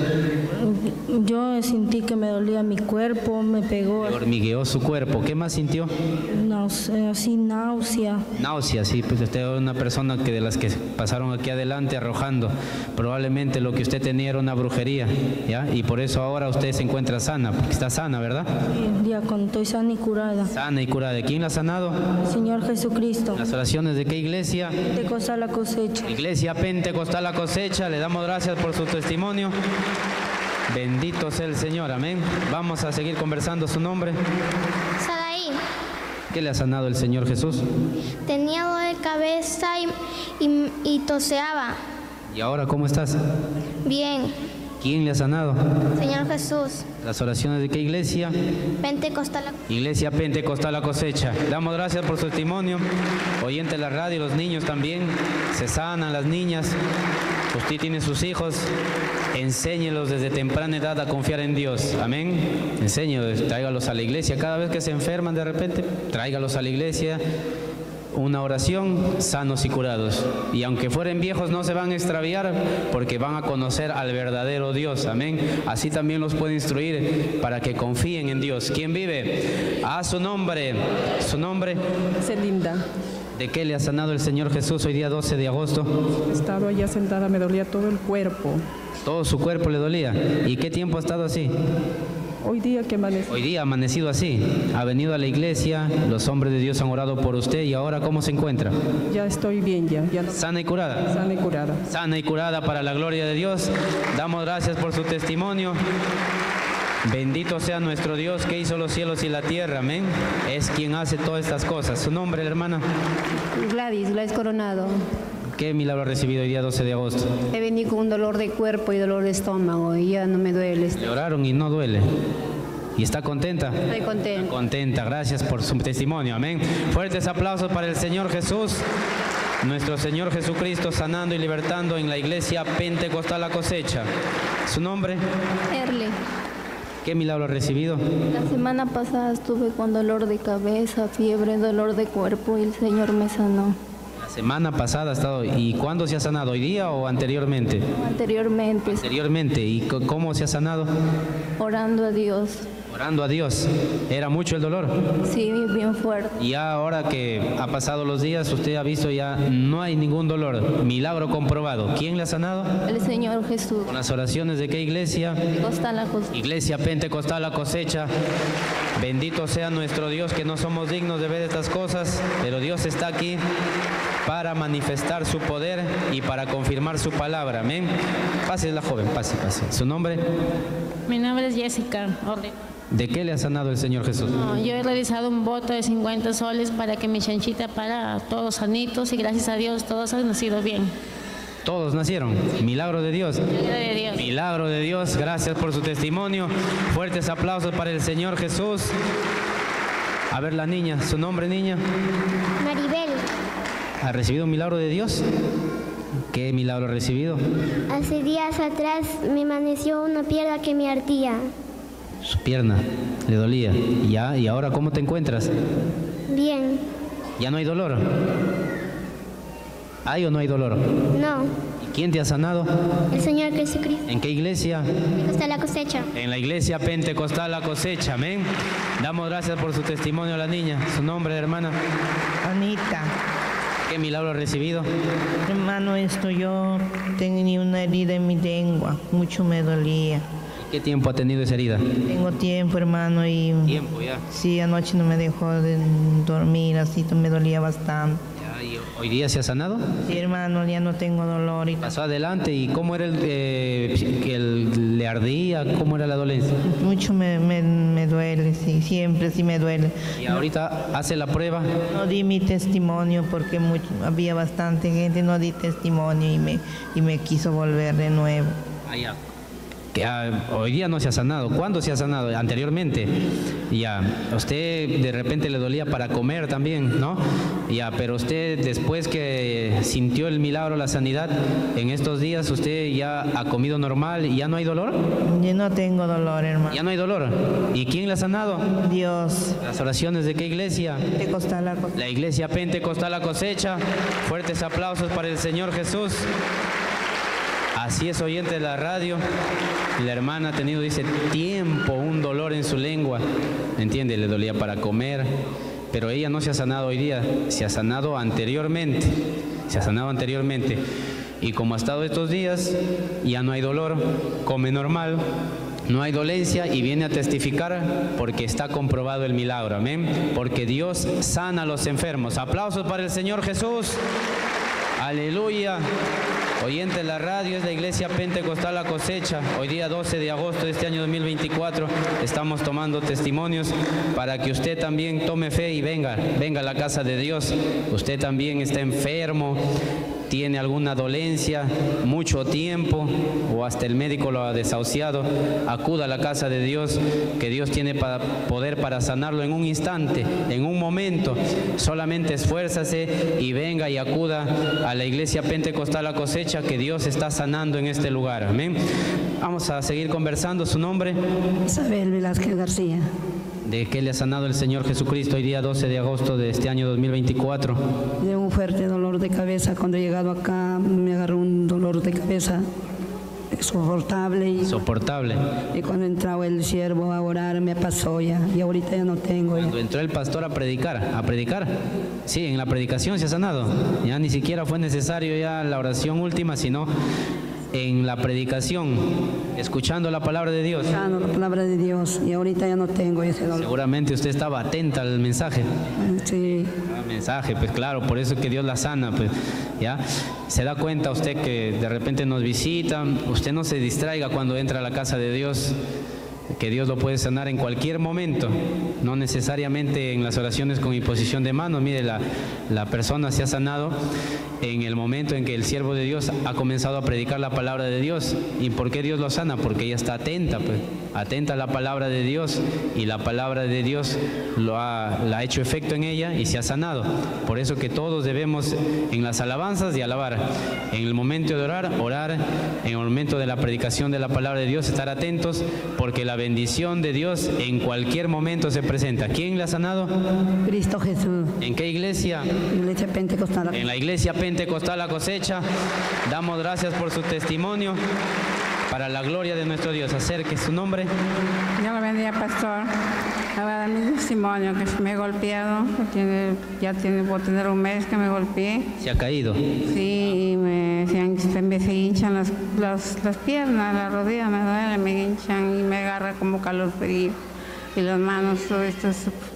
Yo sentí que me dolía mi cuerpo, me pegó. Le hormigueó su cuerpo. ¿Qué más sintió? Náusea, así náusea. Náusea, sí, pues usted es una persona que de las que pasaron aquí adelante arrojando. Probablemente lo que usted tenía era una brujería, ¿ya? Y por eso ahora usted se encuentra sana, porque está sana, ¿verdad? Sí, diácono, estoy sana y curada. Sana y curada. ¿Quién la ha sanado? Señor Jesucristo. ¿Las oraciones de qué iglesia? Pentecostal La Cosecha. Iglesia Pentecostal La Cosecha, le damos gracias por su testimonio. Bendito sea el Señor, amén. Vamos a seguir conversando. ¿Su nombre? Saraí. ¿Qué le ha sanado el Señor Jesús? Tenía dolor de cabeza y, y, y toseaba. ¿Y ahora cómo estás? Bien. ¿Quién le ha sanado? Señor Jesús. ¿Las oraciones de qué iglesia? Pentecostal. Iglesia Pentecostal La Cosecha. Damos gracias por su testimonio. Oyente de la radio, los niños también. Se sanan las niñas. Usted tiene sus hijos. Enséñelos desde temprana edad a confiar en Dios. Amén. Enséñelos, tráigalos a la iglesia. Cada vez que se enferman de repente, tráigalos a la iglesia. Una oración, sanos y curados. Y aunque fueren viejos no se van a extraviar porque van a conocer al verdadero Dios. Amén. Así también los puede instruir para que confíen en Dios. ¿Quién vive? A su nombre. Su nombre. Celinda. ¿De qué le ha sanado el Señor Jesús hoy día doce de agosto? Estaba allá sentada, me dolía todo el cuerpo. Todo su cuerpo le dolía. ¿Y qué tiempo ha estado así? Hoy día que amanecí. Hoy día ha amanecido así. Ha venido a la iglesia, los hombres de Dios han orado por usted y ahora ¿cómo se encuentra? Ya estoy bien, ya. ya no... Sana y curada. Sana y curada. Sana y curada para la gloria de Dios. Damos gracias por su testimonio. Bendito sea nuestro Dios que hizo los cielos y la tierra, amén. Es quien hace todas estas cosas. ¿Su nombre, hermana? Gladys, Gladys Coronado. ¿Qué milagro ha recibido hoy día doce de agosto? He venido con un dolor de cuerpo y dolor de estómago y ya no me duele. Le oraron y no duele. ¿Y está contenta? Estoy contenta. Contenta, gracias por su testimonio, amén. Fuertes aplausos para el Señor Jesús. Nuestro Señor Jesucristo sanando y libertando en la iglesia Pentecostal La Cosecha. ¿Su nombre? Erle. ¿Qué milagro ha recibido? La semana pasada estuve con dolor de cabeza, fiebre, dolor de cuerpo y el Señor me sanó. La semana pasada ha estado. ¿Y cuándo se ha sanado? ¿Hoy día o anteriormente? Anteriormente. Anteriormente. ¿Y cómo se ha sanado? Orando a Dios. Orando a Dios. ¿Era mucho el dolor? Sí, bien fuerte. Y ya ahora que ha pasado los días, usted ha visto ya no hay ningún dolor. Milagro comprobado. ¿Quién le ha sanado? El Señor Jesús. ¿Con las oraciones de qué iglesia? Pentecostal La Cosecha. Iglesia Pentecostal La Cosecha. Bendito sea nuestro Dios, que no somos dignos de ver estas cosas, pero Dios está aquí para manifestar su poder y para confirmar su palabra. Amén. Pase la joven, pase, pase. ¿Su nombre? Mi nombre es Jessica. ¿De qué le ha sanado el Señor Jesús? No, yo he realizado un voto de cincuenta soles para que mi chanchita para todos sanitos y gracias a Dios todos han nacido bien. Todos nacieron. Milagro de Dios. Milagro de Dios. Milagro de Dios. Gracias por su testimonio. Fuertes aplausos para el Señor Jesús. A ver la niña. ¿Su nombre, niña? Maribel. ¿Ha recibido un milagro de Dios? ¿Qué milagro ha recibido? Hace días atrás me amaneció una pierna que me ardía. Su pierna le dolía. ¿Ya? ¿Y ahora cómo te encuentras? Bien. ¿Ya no hay dolor? ¿Hay o no hay dolor? No. ¿Y quién te ha sanado? El Señor Jesucristo. ¿En qué iglesia? Está la cosecha. En la iglesia Pentecostal La Cosecha. Amén. Damos gracias por su testimonio a la niña. ¿Su nombre, hermana? Anita. ¿Qué milagro ha recibido? Hermano, esto yo tenía una herida en mi lengua. Mucho me dolía. ¿Qué tiempo ha tenido esa herida? Tengo tiempo, hermano, y... Tiempo, ya. Sí, anoche no me dejó de dormir, así me dolía bastante. Ya, ¿y hoy día se ha sanado? Sí, hermano, ya no tengo dolor. Y... Pasó adelante, ¿y cómo era el, eh, el... le ardía? ¿Cómo era la dolencia? Mucho me, me, me duele, sí, siempre sí me duele. ¿Y ahorita hace la prueba? No di mi testimonio porque mucho, había bastante gente, no di testimonio y me, y me quiso volver de nuevo. Ah, ya. Que ah, hoy día no se ha sanado. ¿Cuándo se ha sanado? Anteriormente. Ya, usted de repente le dolía para comer también, ¿no? Ya, pero usted después que sintió el milagro, la sanidad, en estos días usted ya ha comido normal y ya no hay dolor. Yo no tengo dolor, hermano. Ya no hay dolor. ¿Y quién le ha sanado? Dios. ¿Las oraciones de qué iglesia? Pentecostal La Cosecha. La iglesia Pentecostal La Cosecha. Fuertes aplausos para el Señor Jesús. Así es, oyente de la radio. La hermana ha tenido, dice, tiempo, un dolor en su lengua. ¿Entiende? Le dolía para comer. Pero ella no se ha sanado hoy día, se ha sanado anteriormente. Se ha sanado anteriormente. Y como ha estado estos días, ya no hay dolor, come normal, no hay dolencia y viene a testificar porque está comprobado el milagro. Amén. Porque Dios sana a los enfermos. Aplausos para el Señor Jesús. Aleluya. Oyente de la radio, es la iglesia Pentecostal La Cosecha. Hoy día doce de agosto de este año dos mil veinticuatro estamos tomando testimonios para que usted también tome fe y venga, venga a la casa de Dios. Usted también está enfermo, tiene alguna dolencia, mucho tiempo o hasta el médico lo ha desahuciado, acuda a la casa de Dios, que Dios tiene para poder para sanarlo en un instante, en un momento. Solamente esfuérzase y venga y acuda a la iglesia Pentecostal La Cosecha, que Dios está sanando en este lugar. Amén. Vamos a seguir conversando. ¿Su nombre? Isabel Velázquez García. ¿De qué le ha sanado el Señor Jesucristo hoy día doce de agosto de este año dos mil veinticuatro? De un fuerte dolor de cabeza. Cuando he llegado acá me agarró un dolor de cabeza soportable. Y, soportable. Y cuando entraba el siervo a orar me pasó ya. Y ahorita ya no tengo. Ya. Cuando entró el pastor a predicar, a predicar. Sí, en la predicación se ha sanado. Ya ni siquiera fue necesario ya la oración última, sino en la predicación, escuchando la palabra de Dios. Escuchando la palabra de Dios y ahorita ya no tengo ese dolor. Seguramente usted estaba atenta al mensaje. Sí. Al mensaje, pues claro, por eso es que Dios la sana, pues, ¿ya? Se da cuenta usted que de repente nos visita, usted no se distraiga cuando entra a la casa de Dios, que Dios lo puede sanar en cualquier momento, no necesariamente en las oraciones con imposición de manos. Mire, la, la persona se ha sanado en el momento en que el siervo de Dios ha comenzado a predicar la palabra de Dios. ¿Y por qué Dios lo sana? Porque ella está atenta, pues, atenta a la palabra de Dios, y la palabra de Dios lo ha, la ha hecho efecto en ella y se ha sanado. Por eso que todos debemos en las alabanzas de alabar, en el momento de orar, orar, en el momento de la predicación de la palabra de Dios, estar atentos, porque la bendición de Dios en cualquier momento se presenta. ¿Quién le ha sanado? Cristo Jesús. ¿En qué iglesia? Iglesia Pentecostal. En la iglesia Pentecostal La Cosecha. Damos gracias por su testimonio, para la gloria de nuestro Dios. Acerque su nombre. Dios le bendiga, pastor. Voy a dar mi testimonio, que me he golpeado. Tiene, ya tiene, voy a tener un mes que me golpeé. ¿Se ha caído? Sí, y me, se, me se hinchan las, las, las piernas, las rodillas me duelen, me hinchan y me agarra como calor frío. Y las manos, estas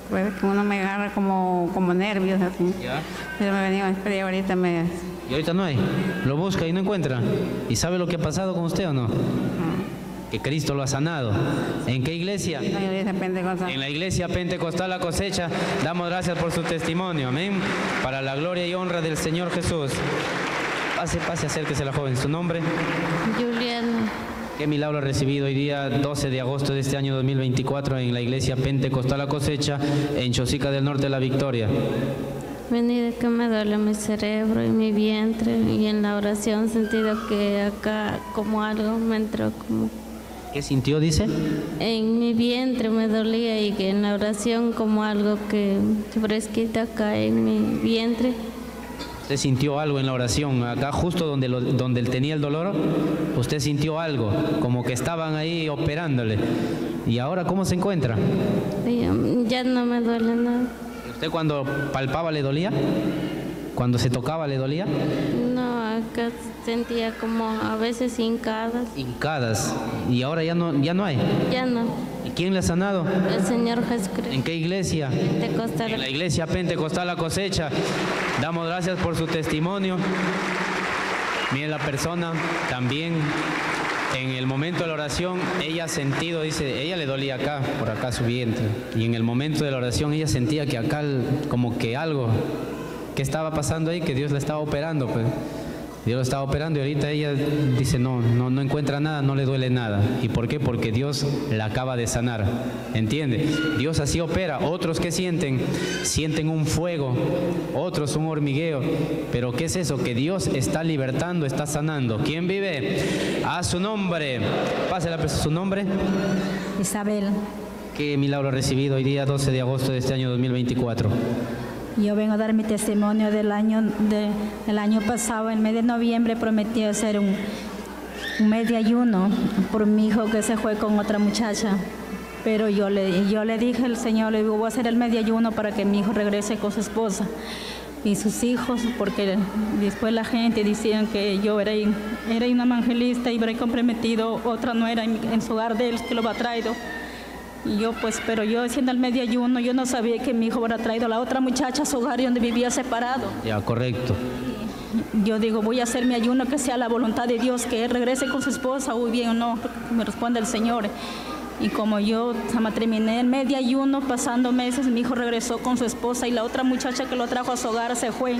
puede que uno me agarra como, como nervios así. ¿Ya? Pero me venía, pero ahorita me... Y ahorita no hay. Lo busca y no encuentra. ¿Y sabe lo que ha pasado con usted o no? Que Cristo lo ha sanado. ¿En qué iglesia? En la iglesia pentecostal. En la iglesia pentecostal La Cosecha. Damos gracias por su testimonio. Amén. Para la gloria y honra del Señor Jesús. Pase, pase, acérquese la joven. ¿Su nombre? Juliana. ¿Qué milagro ha recibido hoy día, doce de agosto de este año dos mil veinticuatro, en la iglesia pentecostal La Cosecha, en Chosica del Norte, La Victoria? Vení de que me duele mi cerebro y mi vientre, y en la oración he sentido que acá como algo me entró como... ¿Qué sintió, dice? En mi vientre me dolía y que en la oración como algo que fresquita acá en mi vientre. ¿Usted sintió algo en la oración? Acá justo donde, lo, donde él tenía el dolor, usted sintió algo, como que estaban ahí operándole. ¿Y ahora cómo se encuentra? Ya no me duele nada. ¿Usted cuando palpaba le dolía? ¿Cuando se tocaba le dolía? No, acá sentía como a veces hincadas. Hincadas. ¿Y ahora ya no, ya no hay? Ya no. ¿Y quién le ha sanado? El Señor Jesucristo. ¿En qué iglesia? Pentecostal. En la iglesia pentecostal La Cosecha. Damos gracias por su testimonio. Mire, la persona también en el momento de la oración, ella ha sentido, dice, ella le dolía acá, por acá su vientre. Y en el momento de la oración ella sentía que acá como que algo que estaba pasando ahí, que Dios la estaba operando, pues. Dios lo estaba operando y ahorita ella dice no, no, no encuentra nada, no le duele nada. ¿Y por qué? Porque Dios la acaba de sanar. ¿Entiende? Dios así opera. Otros que sienten, sienten un fuego, otros un hormigueo. Pero ¿qué es eso? Que Dios está libertando, está sanando. ¿Quién vive? A su nombre. Pase la persona, su nombre. Isabel. ¿Qué milagro ha recibido hoy día doce de agosto de este año dos mil veinticuatro? Yo vengo a dar mi testimonio del año, de, del año pasado. En el mes de noviembre prometí hacer un, un mes de ayuno por mi hijo que se fue con otra muchacha. Pero yo le, yo le dije al Señor, le digo, voy a hacer el mes de ayuno para que mi hijo regrese con su esposa y sus hijos, porque después la gente decían que yo era, era una evangelista y era comprometido, otra no era en, en su hogar de él, que lo había traído. Y yo pues, pero yo haciendo el medio ayuno, yo no sabía que mi hijo hubiera traído a la otra muchacha a su hogar donde vivía separado. Ya, correcto. Yo digo, voy a hacer mi ayuno que sea la voluntad de Dios, que él regrese con su esposa, o bien o no, me responde el Señor. Y como yo terminé el medio ayuno, pasando meses, mi hijo regresó con su esposa y la otra muchacha que lo trajo a su hogar se fue.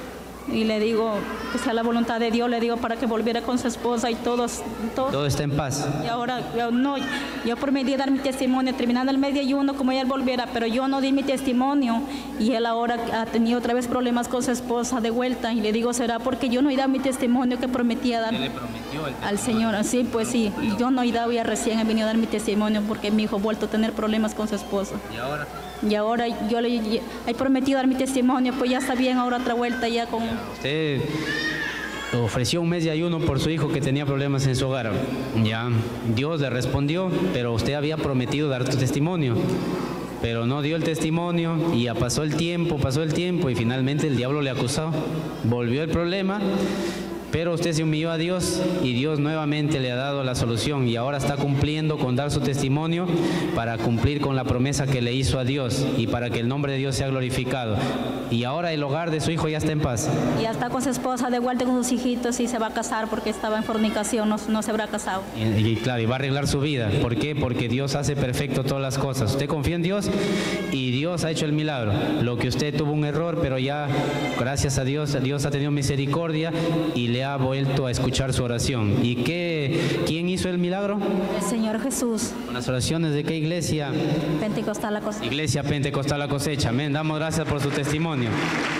Y le digo que sea la voluntad de Dios, le digo para que volviera con su esposa y todos, todo. Todo está en paz. Y ahora, yo, no, yo prometí dar mi testimonio, terminando el medio ayuno, como él volviera, pero yo no di mi testimonio. Y él ahora ha tenido otra vez problemas con su esposa de vuelta. Y le digo, ¿será porque yo no he dado mi testimonio que prometía dar le prometió el al Señor? Así, pues sí, yo no he dado, ya recién he venido a dar mi testimonio porque mi hijo ha vuelto a tener problemas con su esposa. ¿Y ahora? Y ahora yo le he prometido dar mi testimonio, pues ya está bien, ahora otra vuelta ya con... Usted ofreció un mes de ayuno por su hijo que tenía problemas en su hogar. Ya, Dios le respondió, pero usted había prometido dar tu testimonio. Pero no dio el testimonio y ya pasó el tiempo, pasó el tiempo y finalmente el diablo le acusó. Volvió el problema. Pero usted se humilló a Dios y Dios nuevamente le ha dado la solución y ahora está cumpliendo con dar su testimonio para cumplir con la promesa que le hizo a Dios y para que el nombre de Dios sea glorificado. Y ahora el hogar de su hijo ya está en paz. Ya está con su esposa, de vuelta con sus hijitos y se va a casar porque estaba en fornicación, no, no se habrá casado. Y, y claro, y va a arreglar su vida. ¿Por qué? Porque Dios hace perfecto todas las cosas. Usted confía en Dios y Dios ha hecho el milagro. Lo que usted tuvo un error, pero ya gracias a Dios, Dios ha tenido misericordia y le ha vuelto a escuchar su oración. ¿Y qué, quién hizo el milagro? El Señor Jesús. ¿Con las oraciones de qué iglesia? Pentecostal La Cosecha. Iglesia Pentecostal La Cosecha. Amén. Damos gracias por su testimonio.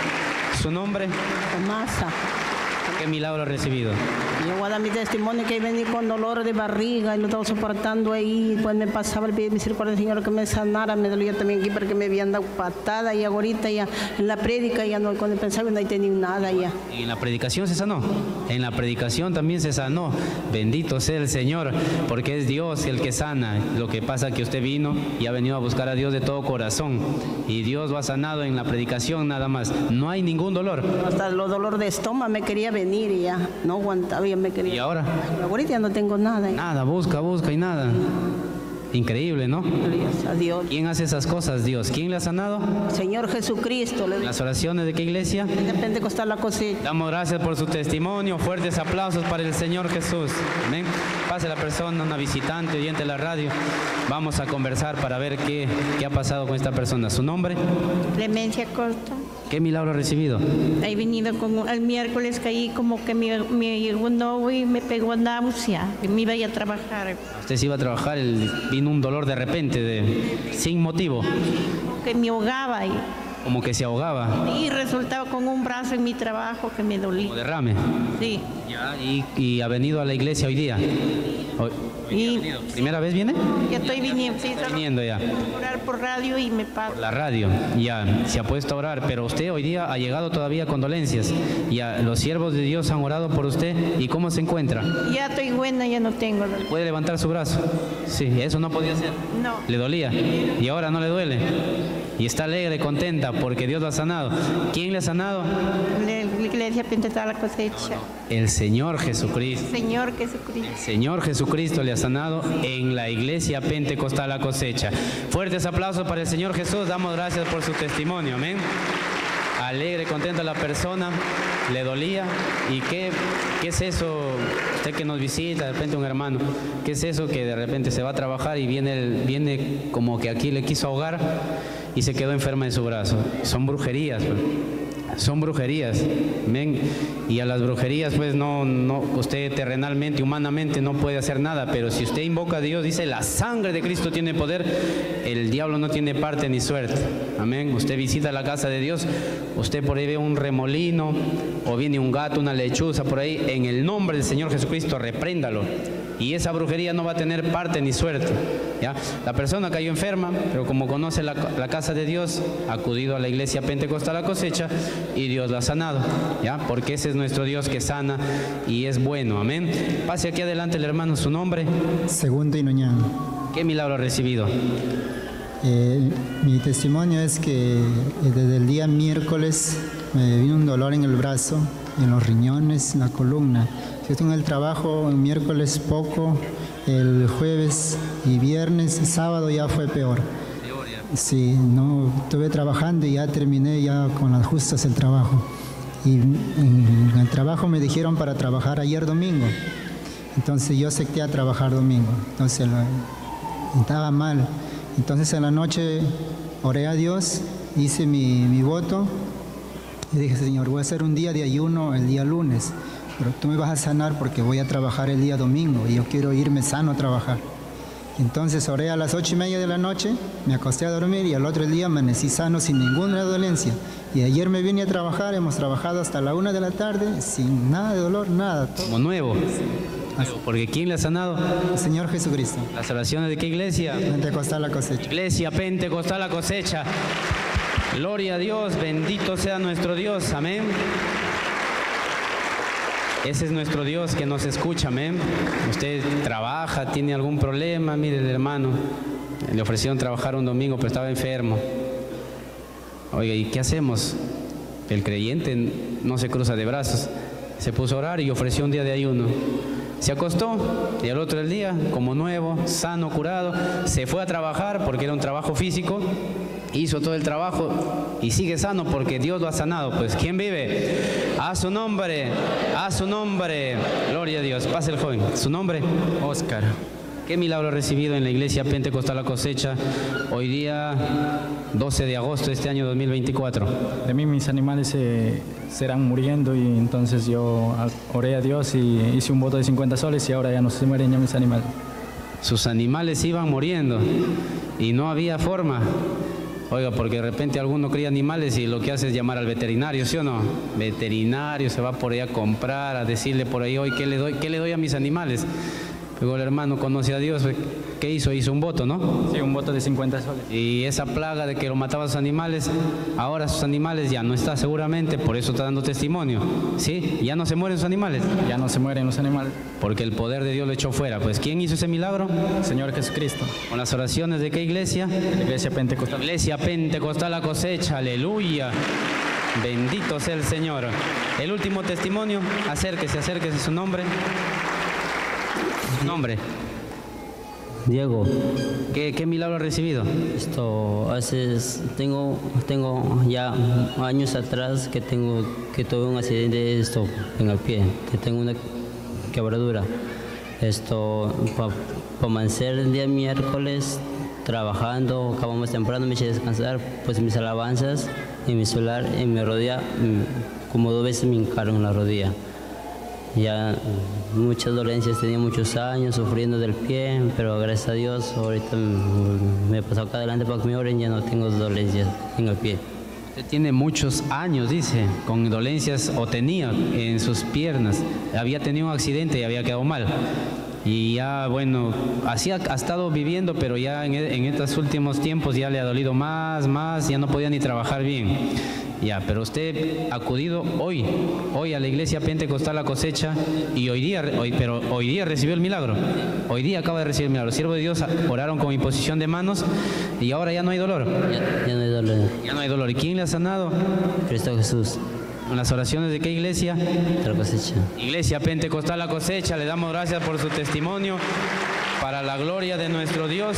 ¿Su nombre? Tomasa. ¿Qué milagro ha recibido? Yo voy a dar mi testimonio que vení con dolor de barriga y lo estaba soportando ahí. Pues me pasaba el pedido de misericordia del Señor que me sanara. Me dolía también aquí porque me habían dado patada y ahorita ya en la prédica ya no, cuando pensaba no tenía nada ya. ¿En la predicación se sanó? En la predicación también se sanó. Bendito sea el Señor, porque es Dios el que sana. Lo que pasa es que usted vino y ha venido a buscar a Dios de todo corazón. Y Dios lo ha sanado en la predicación nada más. No hay ningún dolor. Hasta los dolores de estómago me quería venir y ya no aguantaba, ya me quería. ¿Y ahora? Ahorita ya no tengo nada. Nada, busca, busca y nada. Increíble, ¿no? Gracias a Dios. ¿Quién hace esas cosas? Dios. ¿Quién le ha sanado? Señor Jesucristo. Le ¿Las oraciones de qué iglesia? De Pentecostal La Cosecha. Damos gracias por su testimonio. Fuertes aplausos para el Señor Jesús. Amén. Pase la persona, una visitante, oyente de la radio. Vamos a conversar para ver qué, qué ha pasado con esta persona. ¿Su nombre? Clemencia Costa. ¿Qué milagro ha recibido? He venido como el miércoles, caí como que me, me llegó un novio y me pegó náusea. Y me iba a ir a trabajar. Usted se iba a trabajar, el, vino un dolor de repente, de, sin motivo. Que me ahogaba y, Como que se ahogaba. y resultaba con un brazo en mi trabajo que me dolía. Como derrame. Sí. Ya, y, y ha venido a la iglesia hoy día. Hoy, Y ¿Primera vez viene? ya estoy viniendo, sí, solo Viniendo ya. orar por radio y me paso. La radio, ya, se ha puesto a orar, pero usted hoy día ha llegado todavía con dolencias. Ya, los siervos de Dios han orado por usted. ¿Y cómo se encuentra? Ya estoy buena, ya no tengo dolor. ¿Puede levantar su brazo? Sí, eso no podía hacer. No. Le dolía y ahora no le duele. Y está alegre, contenta porque Dios lo ha sanado. ¿Quién le ha sanado? La la iglesia Pentecostal La Cosecha. El Señor Jesucristo. Señor Jesucristo. Señor Jesucristo le ha sanado en la iglesia Pentecostal La Cosecha. Fuertes aplausos para el Señor Jesús. Damos gracias por su testimonio. Amén. Alegre, contenta la persona. Le dolía. ¿Y qué, qué es eso? Usted que nos visita, de repente un hermano. ¿Qué es eso que de repente se va a trabajar y viene, el- viene como que aquí le quiso ahogar y se quedó enferma en su brazo? Son brujerías. Pues. Son brujerías, amén. Y a las brujerías, pues no, no, usted terrenalmente, humanamente no puede hacer nada, pero si usted invoca a Dios, dice, la sangre de Cristo tiene poder, el diablo no tiene parte ni suerte, amén. Usted visita la casa de Dios, usted por ahí ve un remolino, o viene un gato, una lechuza por ahí, en el nombre del Señor Jesucristo, repréndalo. Y esa brujería no va a tener parte ni suerte, ¿ya? La persona cayó enferma, pero como conoce la, la casa de Dios, ha acudido a la iglesia Pentecostal La Cosecha y Dios la ha sanado, ¿ya? Porque ese es nuestro Dios que sana y es bueno, amén. Pase aquí adelante el hermano, su nombre. Segundo Inuñán. ¿Qué milagro ha recibido? Eh, mi testimonio es que eh, desde el día miércoles me vino un dolor en el brazo, en los riñones, en la columna. Estoy en el trabajo, el miércoles poco, el jueves y viernes, sábado ya fue peor. Sí, no, estuve trabajando y ya terminé ya con las justas el trabajo. Y en el trabajo me dijeron para trabajar ayer domingo. Entonces yo acepté a trabajar domingo. Entonces lo- estaba mal. Entonces en la noche oré a Dios, hice mi, mi voto y dije, Señor, voy a hacer un día de ayuno el día lunes, pero tú me vas a sanar porque voy a trabajar el día domingo y yo quiero irme sano a trabajar. Entonces oré a las ocho y media de la noche, me acosté a dormir y al otro día amanecí sano sin ninguna dolencia. Y ayer me vine a trabajar, hemos trabajado hasta la una de la tarde sin nada de dolor, nada. Todo. Como nuevo. Porque ¿quién le ha sanado? El Señor Jesucristo. ¿Las oraciones de qué iglesia? Pentecostal La Cosecha. Iglesia Pentecostal La Cosecha. Gloria a Dios, bendito sea nuestro Dios, amén. Ese es nuestro Dios que nos escucha, amén. Usted trabaja, tiene algún problema, mire el hermano, le ofrecieron trabajar un domingo, pero estaba enfermo. Oiga, ¿y qué hacemos? El creyente no se cruza de brazos. Se puso a orar y ofreció un día de ayuno. Se acostó y al otro día, como nuevo, sano, curado, se fue a trabajar porque era un trabajo físico, hizo todo el trabajo y sigue sano porque Dios lo ha sanado. Pues, ¿quién vive? A su nombre, a su nombre. Gloria a Dios. Pase el joven. ¿Su nombre? Oscar. ¿Qué milagro ha recibido en la iglesia Pentecostal La Cosecha hoy día doce de agosto de este año dos mil veinticuatro? De mí mis animales se serán muriendo y entonces yo oré a Dios y hice un voto de cincuenta soles y ahora ya no se mueren ya mis animales. Sus animales iban muriendo y no había forma. Oiga, porque de repente alguno cría animales y lo que hace es llamar al veterinario, ¿sí o no? Veterinario se va por ahí a comprar, a decirle por ahí, hoy, ¿qué le doy, qué le doy a mis animales? Luego el hermano conoce a Dios, ¿qué hizo? Hizo un voto, ¿no? Sí, un voto de cincuenta soles. Y esa plaga de que lo mataban sus animales, ahora sus animales ya no está seguramente, por eso está dando testimonio, ¿sí? ¿Ya no se mueren sus animales? Ya no se mueren los animales. Porque el poder de Dios lo echó fuera. Pues, ¿quién hizo ese milagro? Señor Jesucristo. ¿Con las oraciones de qué iglesia? La iglesia Pentecostal. Iglesia Pentecostal La Cosecha, aleluya. Bendito sea el Señor. El último testimonio, acérquese, acérquese, su nombre. Su nombre. Diego. ¿Qué, qué milagro has recibido? Esto, hace, tengo, tengo ya años atrás que tengo que tuve un accidente de esto en el pie, que tengo una quebradura. Esto, para pa amanecer el día miércoles, trabajando, acabamos temprano, me eché a descansar, pues mis alabanzas en mi celular, en mi rodilla, como dos veces me hincaron en la rodilla. Ya muchas dolencias, tenía muchos años sufriendo del pie, pero gracias a Dios ahorita me he pasado acá adelante para que me oren, ya no tengo dolencias en el pie. Usted tiene muchos años, dice, con dolencias o tenía en sus piernas. Había tenido un accidente y había quedado mal. Y ya, bueno, así ha, ha estado viviendo, pero ya en, en estos últimos tiempos ya le ha dolido más, más, ya no podía ni trabajar bien. Ya, pero usted ha acudido hoy, hoy a la iglesia Pentecostal La Cosecha y hoy día, hoy, pero hoy día recibió el milagro. Hoy día acaba de recibir el milagro. Siervo de Dios, oraron con imposición de manos y ahora ya no hay dolor. Ya, ya no hay dolor. Ya no hay dolor. ¿Y quién le ha sanado? Cristo Jesús. ¿En las oraciones de qué iglesia? La Cosecha. Iglesia Pentecostal La Cosecha, le damos gracias por su testimonio para la gloria de nuestro Dios.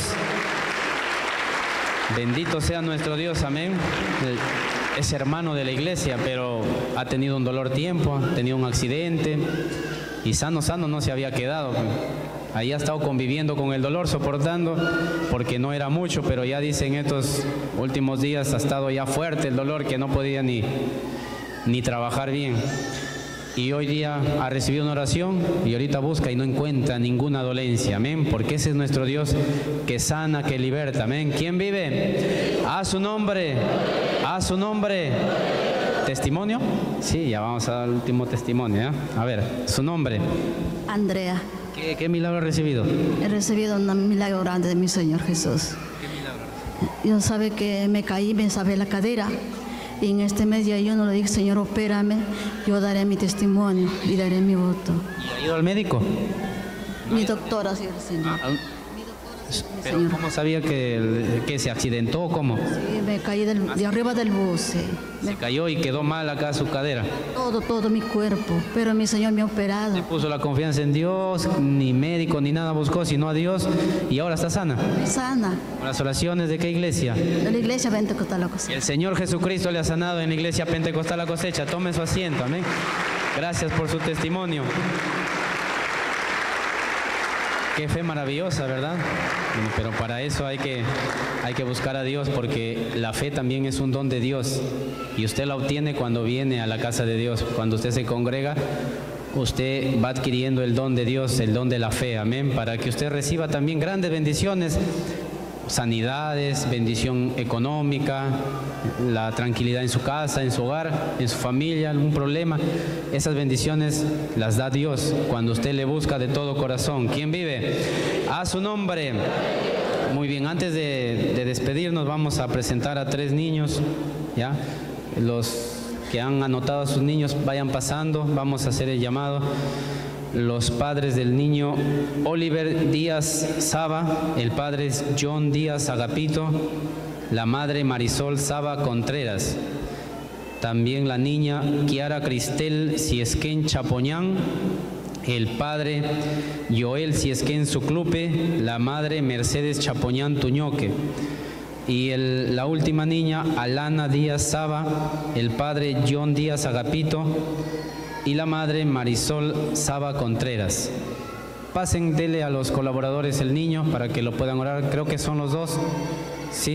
Bendito sea nuestro Dios, amén. Es hermano de la iglesia, pero ha tenido un dolor tiempo, ha tenido un accidente y sano, sano no se había quedado. Ahí ha estado conviviendo con el dolor, soportando, porque no era mucho, pero ya dice en estos últimos días ha estado ya fuerte el dolor que no podía ni, ni trabajar bien. Y hoy día ha recibido una oración y ahorita busca y no encuentra ninguna dolencia, amén, porque ese es nuestro Dios que sana, que liberta, amén. ¿Quién vive? A su nombre, a su nombre. ¿Testimonio? Sí, ya vamos a dar el último testimonio, ¿eh? A ver, su nombre. Andrea. ¿Qué, qué milagro ha recibido? He recibido un milagro grande de mi Señor Jesús. ¿Qué milagro? Yo sabe que me caí, me sabé la cadera. Y en este mes ya yo no le dije, Señor, opérame, yo daré mi testimonio y daré mi voto. ¿Y ha ido al médico? Mi doctora, sí, Señor. Ah, ¿pero cómo sabía que, que se accidentó o cómo? Sí, me caí del, de arriba del bus. Sí. Se cayó y quedó mal acá su cadera. Todo, todo mi cuerpo, pero mi Señor me ha operado. Se puso la confianza en Dios, ni médico ni nada buscó, sino a Dios, y ahora está sana. Sana. ¿Con las oraciones de qué iglesia? De la iglesia Pentecostal La Cosecha. El Señor Jesucristo le ha sanado en la iglesia Pentecostal La Cosecha. Tome su asiento, amén. Gracias por su testimonio. Qué fe maravillosa, ¿verdad? Pero para eso hay que, hay que buscar a Dios, porque la fe también es un don de Dios y usted la obtiene cuando viene a la casa de Dios. Cuando usted se congrega, usted va adquiriendo el don de Dios, el don de la fe, amén, para que usted reciba también grandes bendiciones, sanidades, bendición económica, la tranquilidad en su casa, en su hogar, en su familia, algún problema. Esas bendiciones las da Dios cuando usted le busca de todo corazón. ¿Quién vive? A su nombre. Muy bien, antes de, de despedirnos vamos a presentar a tres niños, ¿ya? Los que han anotado a sus niños vayan pasando, vamos a hacer el llamado. Los padres del niño Oliver Díaz Saba, el padre es John Díaz Agapito, la madre Marisol Saba Contreras, también la niña Kiara Cristel Ciesquén Chapoñán, el padre Joel Ciesquén Suclupe, la madre Mercedes Chapoñán Tuñoque, y el, la última niña Alana Díaz Saba, el padre John Díaz Agapito y la madre Marisol Saba Contreras. Pasen, dele a los colaboradores el niño para que lo puedan orar. Creo que son los dos. Sí.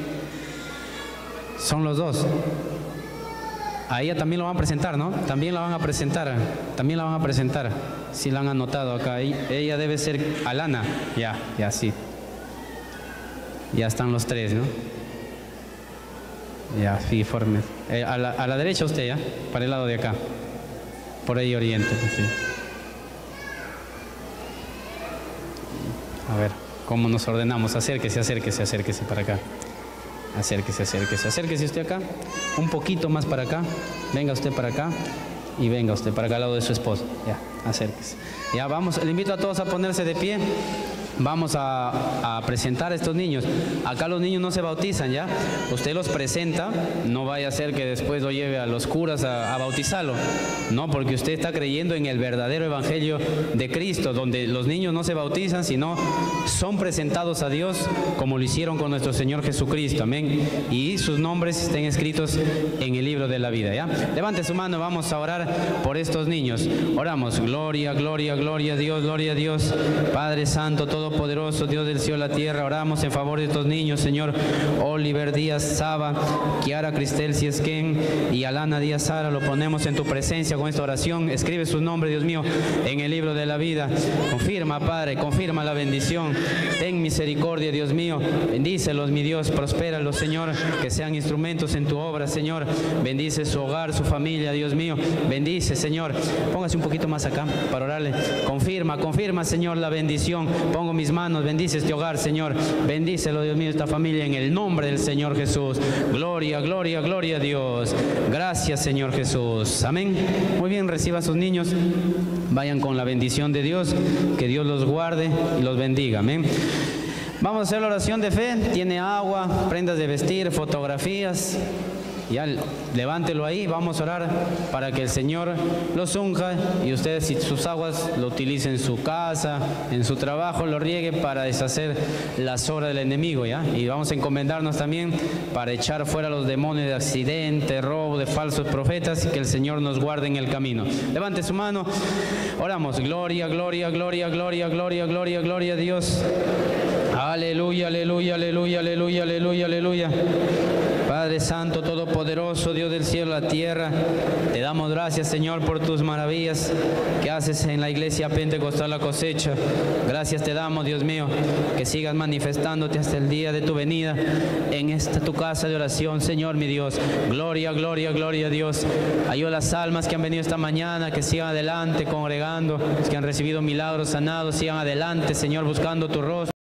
Son los dos. A ella también lo van a presentar, ¿no? También la van a presentar. También la van a presentar. Si la han anotado acá. Ella debe ser Alana. Ya, ya, sí. Ya están los tres, ¿no? Ya, sí, formes. Eh, a, la, a la derecha usted, ¿ya? Para el lado de acá. Por ahí oriente, sí. A ver, ¿cómo nos ordenamos? Acérquese, acérquese, acérquese para acá. Acérquese, acérquese, acérquese usted acá. Un poquito más para acá. Venga usted para acá. Y venga usted para acá al lado de su esposo. Ya, acérquese. Ya, vamos, le invito a todos a ponerse de pie. vamos a, a presentar a estos niños. Acá los niños no se bautizan, ¿ya? Usted los presenta, no vaya a ser que después lo lleve a los curas a, a bautizarlo. No, porque usted está creyendo en el verdadero evangelio de Cristo, donde los niños no se bautizan, sino son presentados a Dios como lo hicieron con nuestro Señor Jesucristo. Amén. Y sus nombres estén escritos en el libro de la vida, ¿ya? Levante su mano, vamos a orar por estos niños. Oramos. Gloria, gloria, gloria a Dios, gloria a Dios. Padre Santo, Todopoderoso, Dios del cielo y la tierra, oramos en favor de estos niños, Señor. Oliver Díaz Saba, Kiara Cristel Ciesquén y Alana Díaz Sara, lo ponemos en tu presencia con esta oración. Escribe su nombre, Dios mío, en el libro de la vida. Confirma, Padre, confirma la bendición. Ten misericordia, Dios mío. Bendícelos, mi Dios, prospéralos, Señor, que sean instrumentos en tu obra, Señor. Bendice su hogar, su familia, Dios mío. Bendice, Señor. Póngase un poquito más acá para orarle. Confirma, confirma, Señor, la bendición. Pongo mis manos, bendice este hogar, Señor. Bendícelo, Dios mío, esta familia en el nombre del Señor Jesús. Gloria, gloria, gloria a Dios. Gracias, Señor Jesús. Amén. Muy bien, reciba a sus niños. Vayan con la bendición de Dios. Que Dios los guarde y los bendiga. Amén. Vamos a hacer la oración de fe. Tiene agua, prendas de vestir, fotografías. Ya levántelo ahí, vamos a orar para que el Señor los unja y ustedes, si sus aguas lo utilicen en su casa, en su trabajo, lo riegue para deshacer las obras del enemigo, ¿ya? Y vamos a encomendarnos también para echar fuera los demonios de accidente, robo, de falsos profetas, y que el Señor nos guarde en el camino. Levante su mano, oramos. Gloria, gloria, gloria, gloria, gloria, gloria, gloria a Dios. Aleluya, aleluya, aleluya, aleluya, aleluya, aleluya. Padre Santo, Todopoderoso, Dios del cielo y la tierra, te damos gracias, Señor, por tus maravillas que haces en la iglesia Pentecostal La Cosecha. Gracias te damos, Dios mío, que sigas manifestándote hasta el día de tu venida en esta tu casa de oración, Señor, mi Dios. Gloria, gloria, gloria a Dios. Ayuda a las almas que han venido esta mañana, que sigan adelante congregando, que han recibido milagros sanados, sigan adelante, Señor, buscando tu rostro.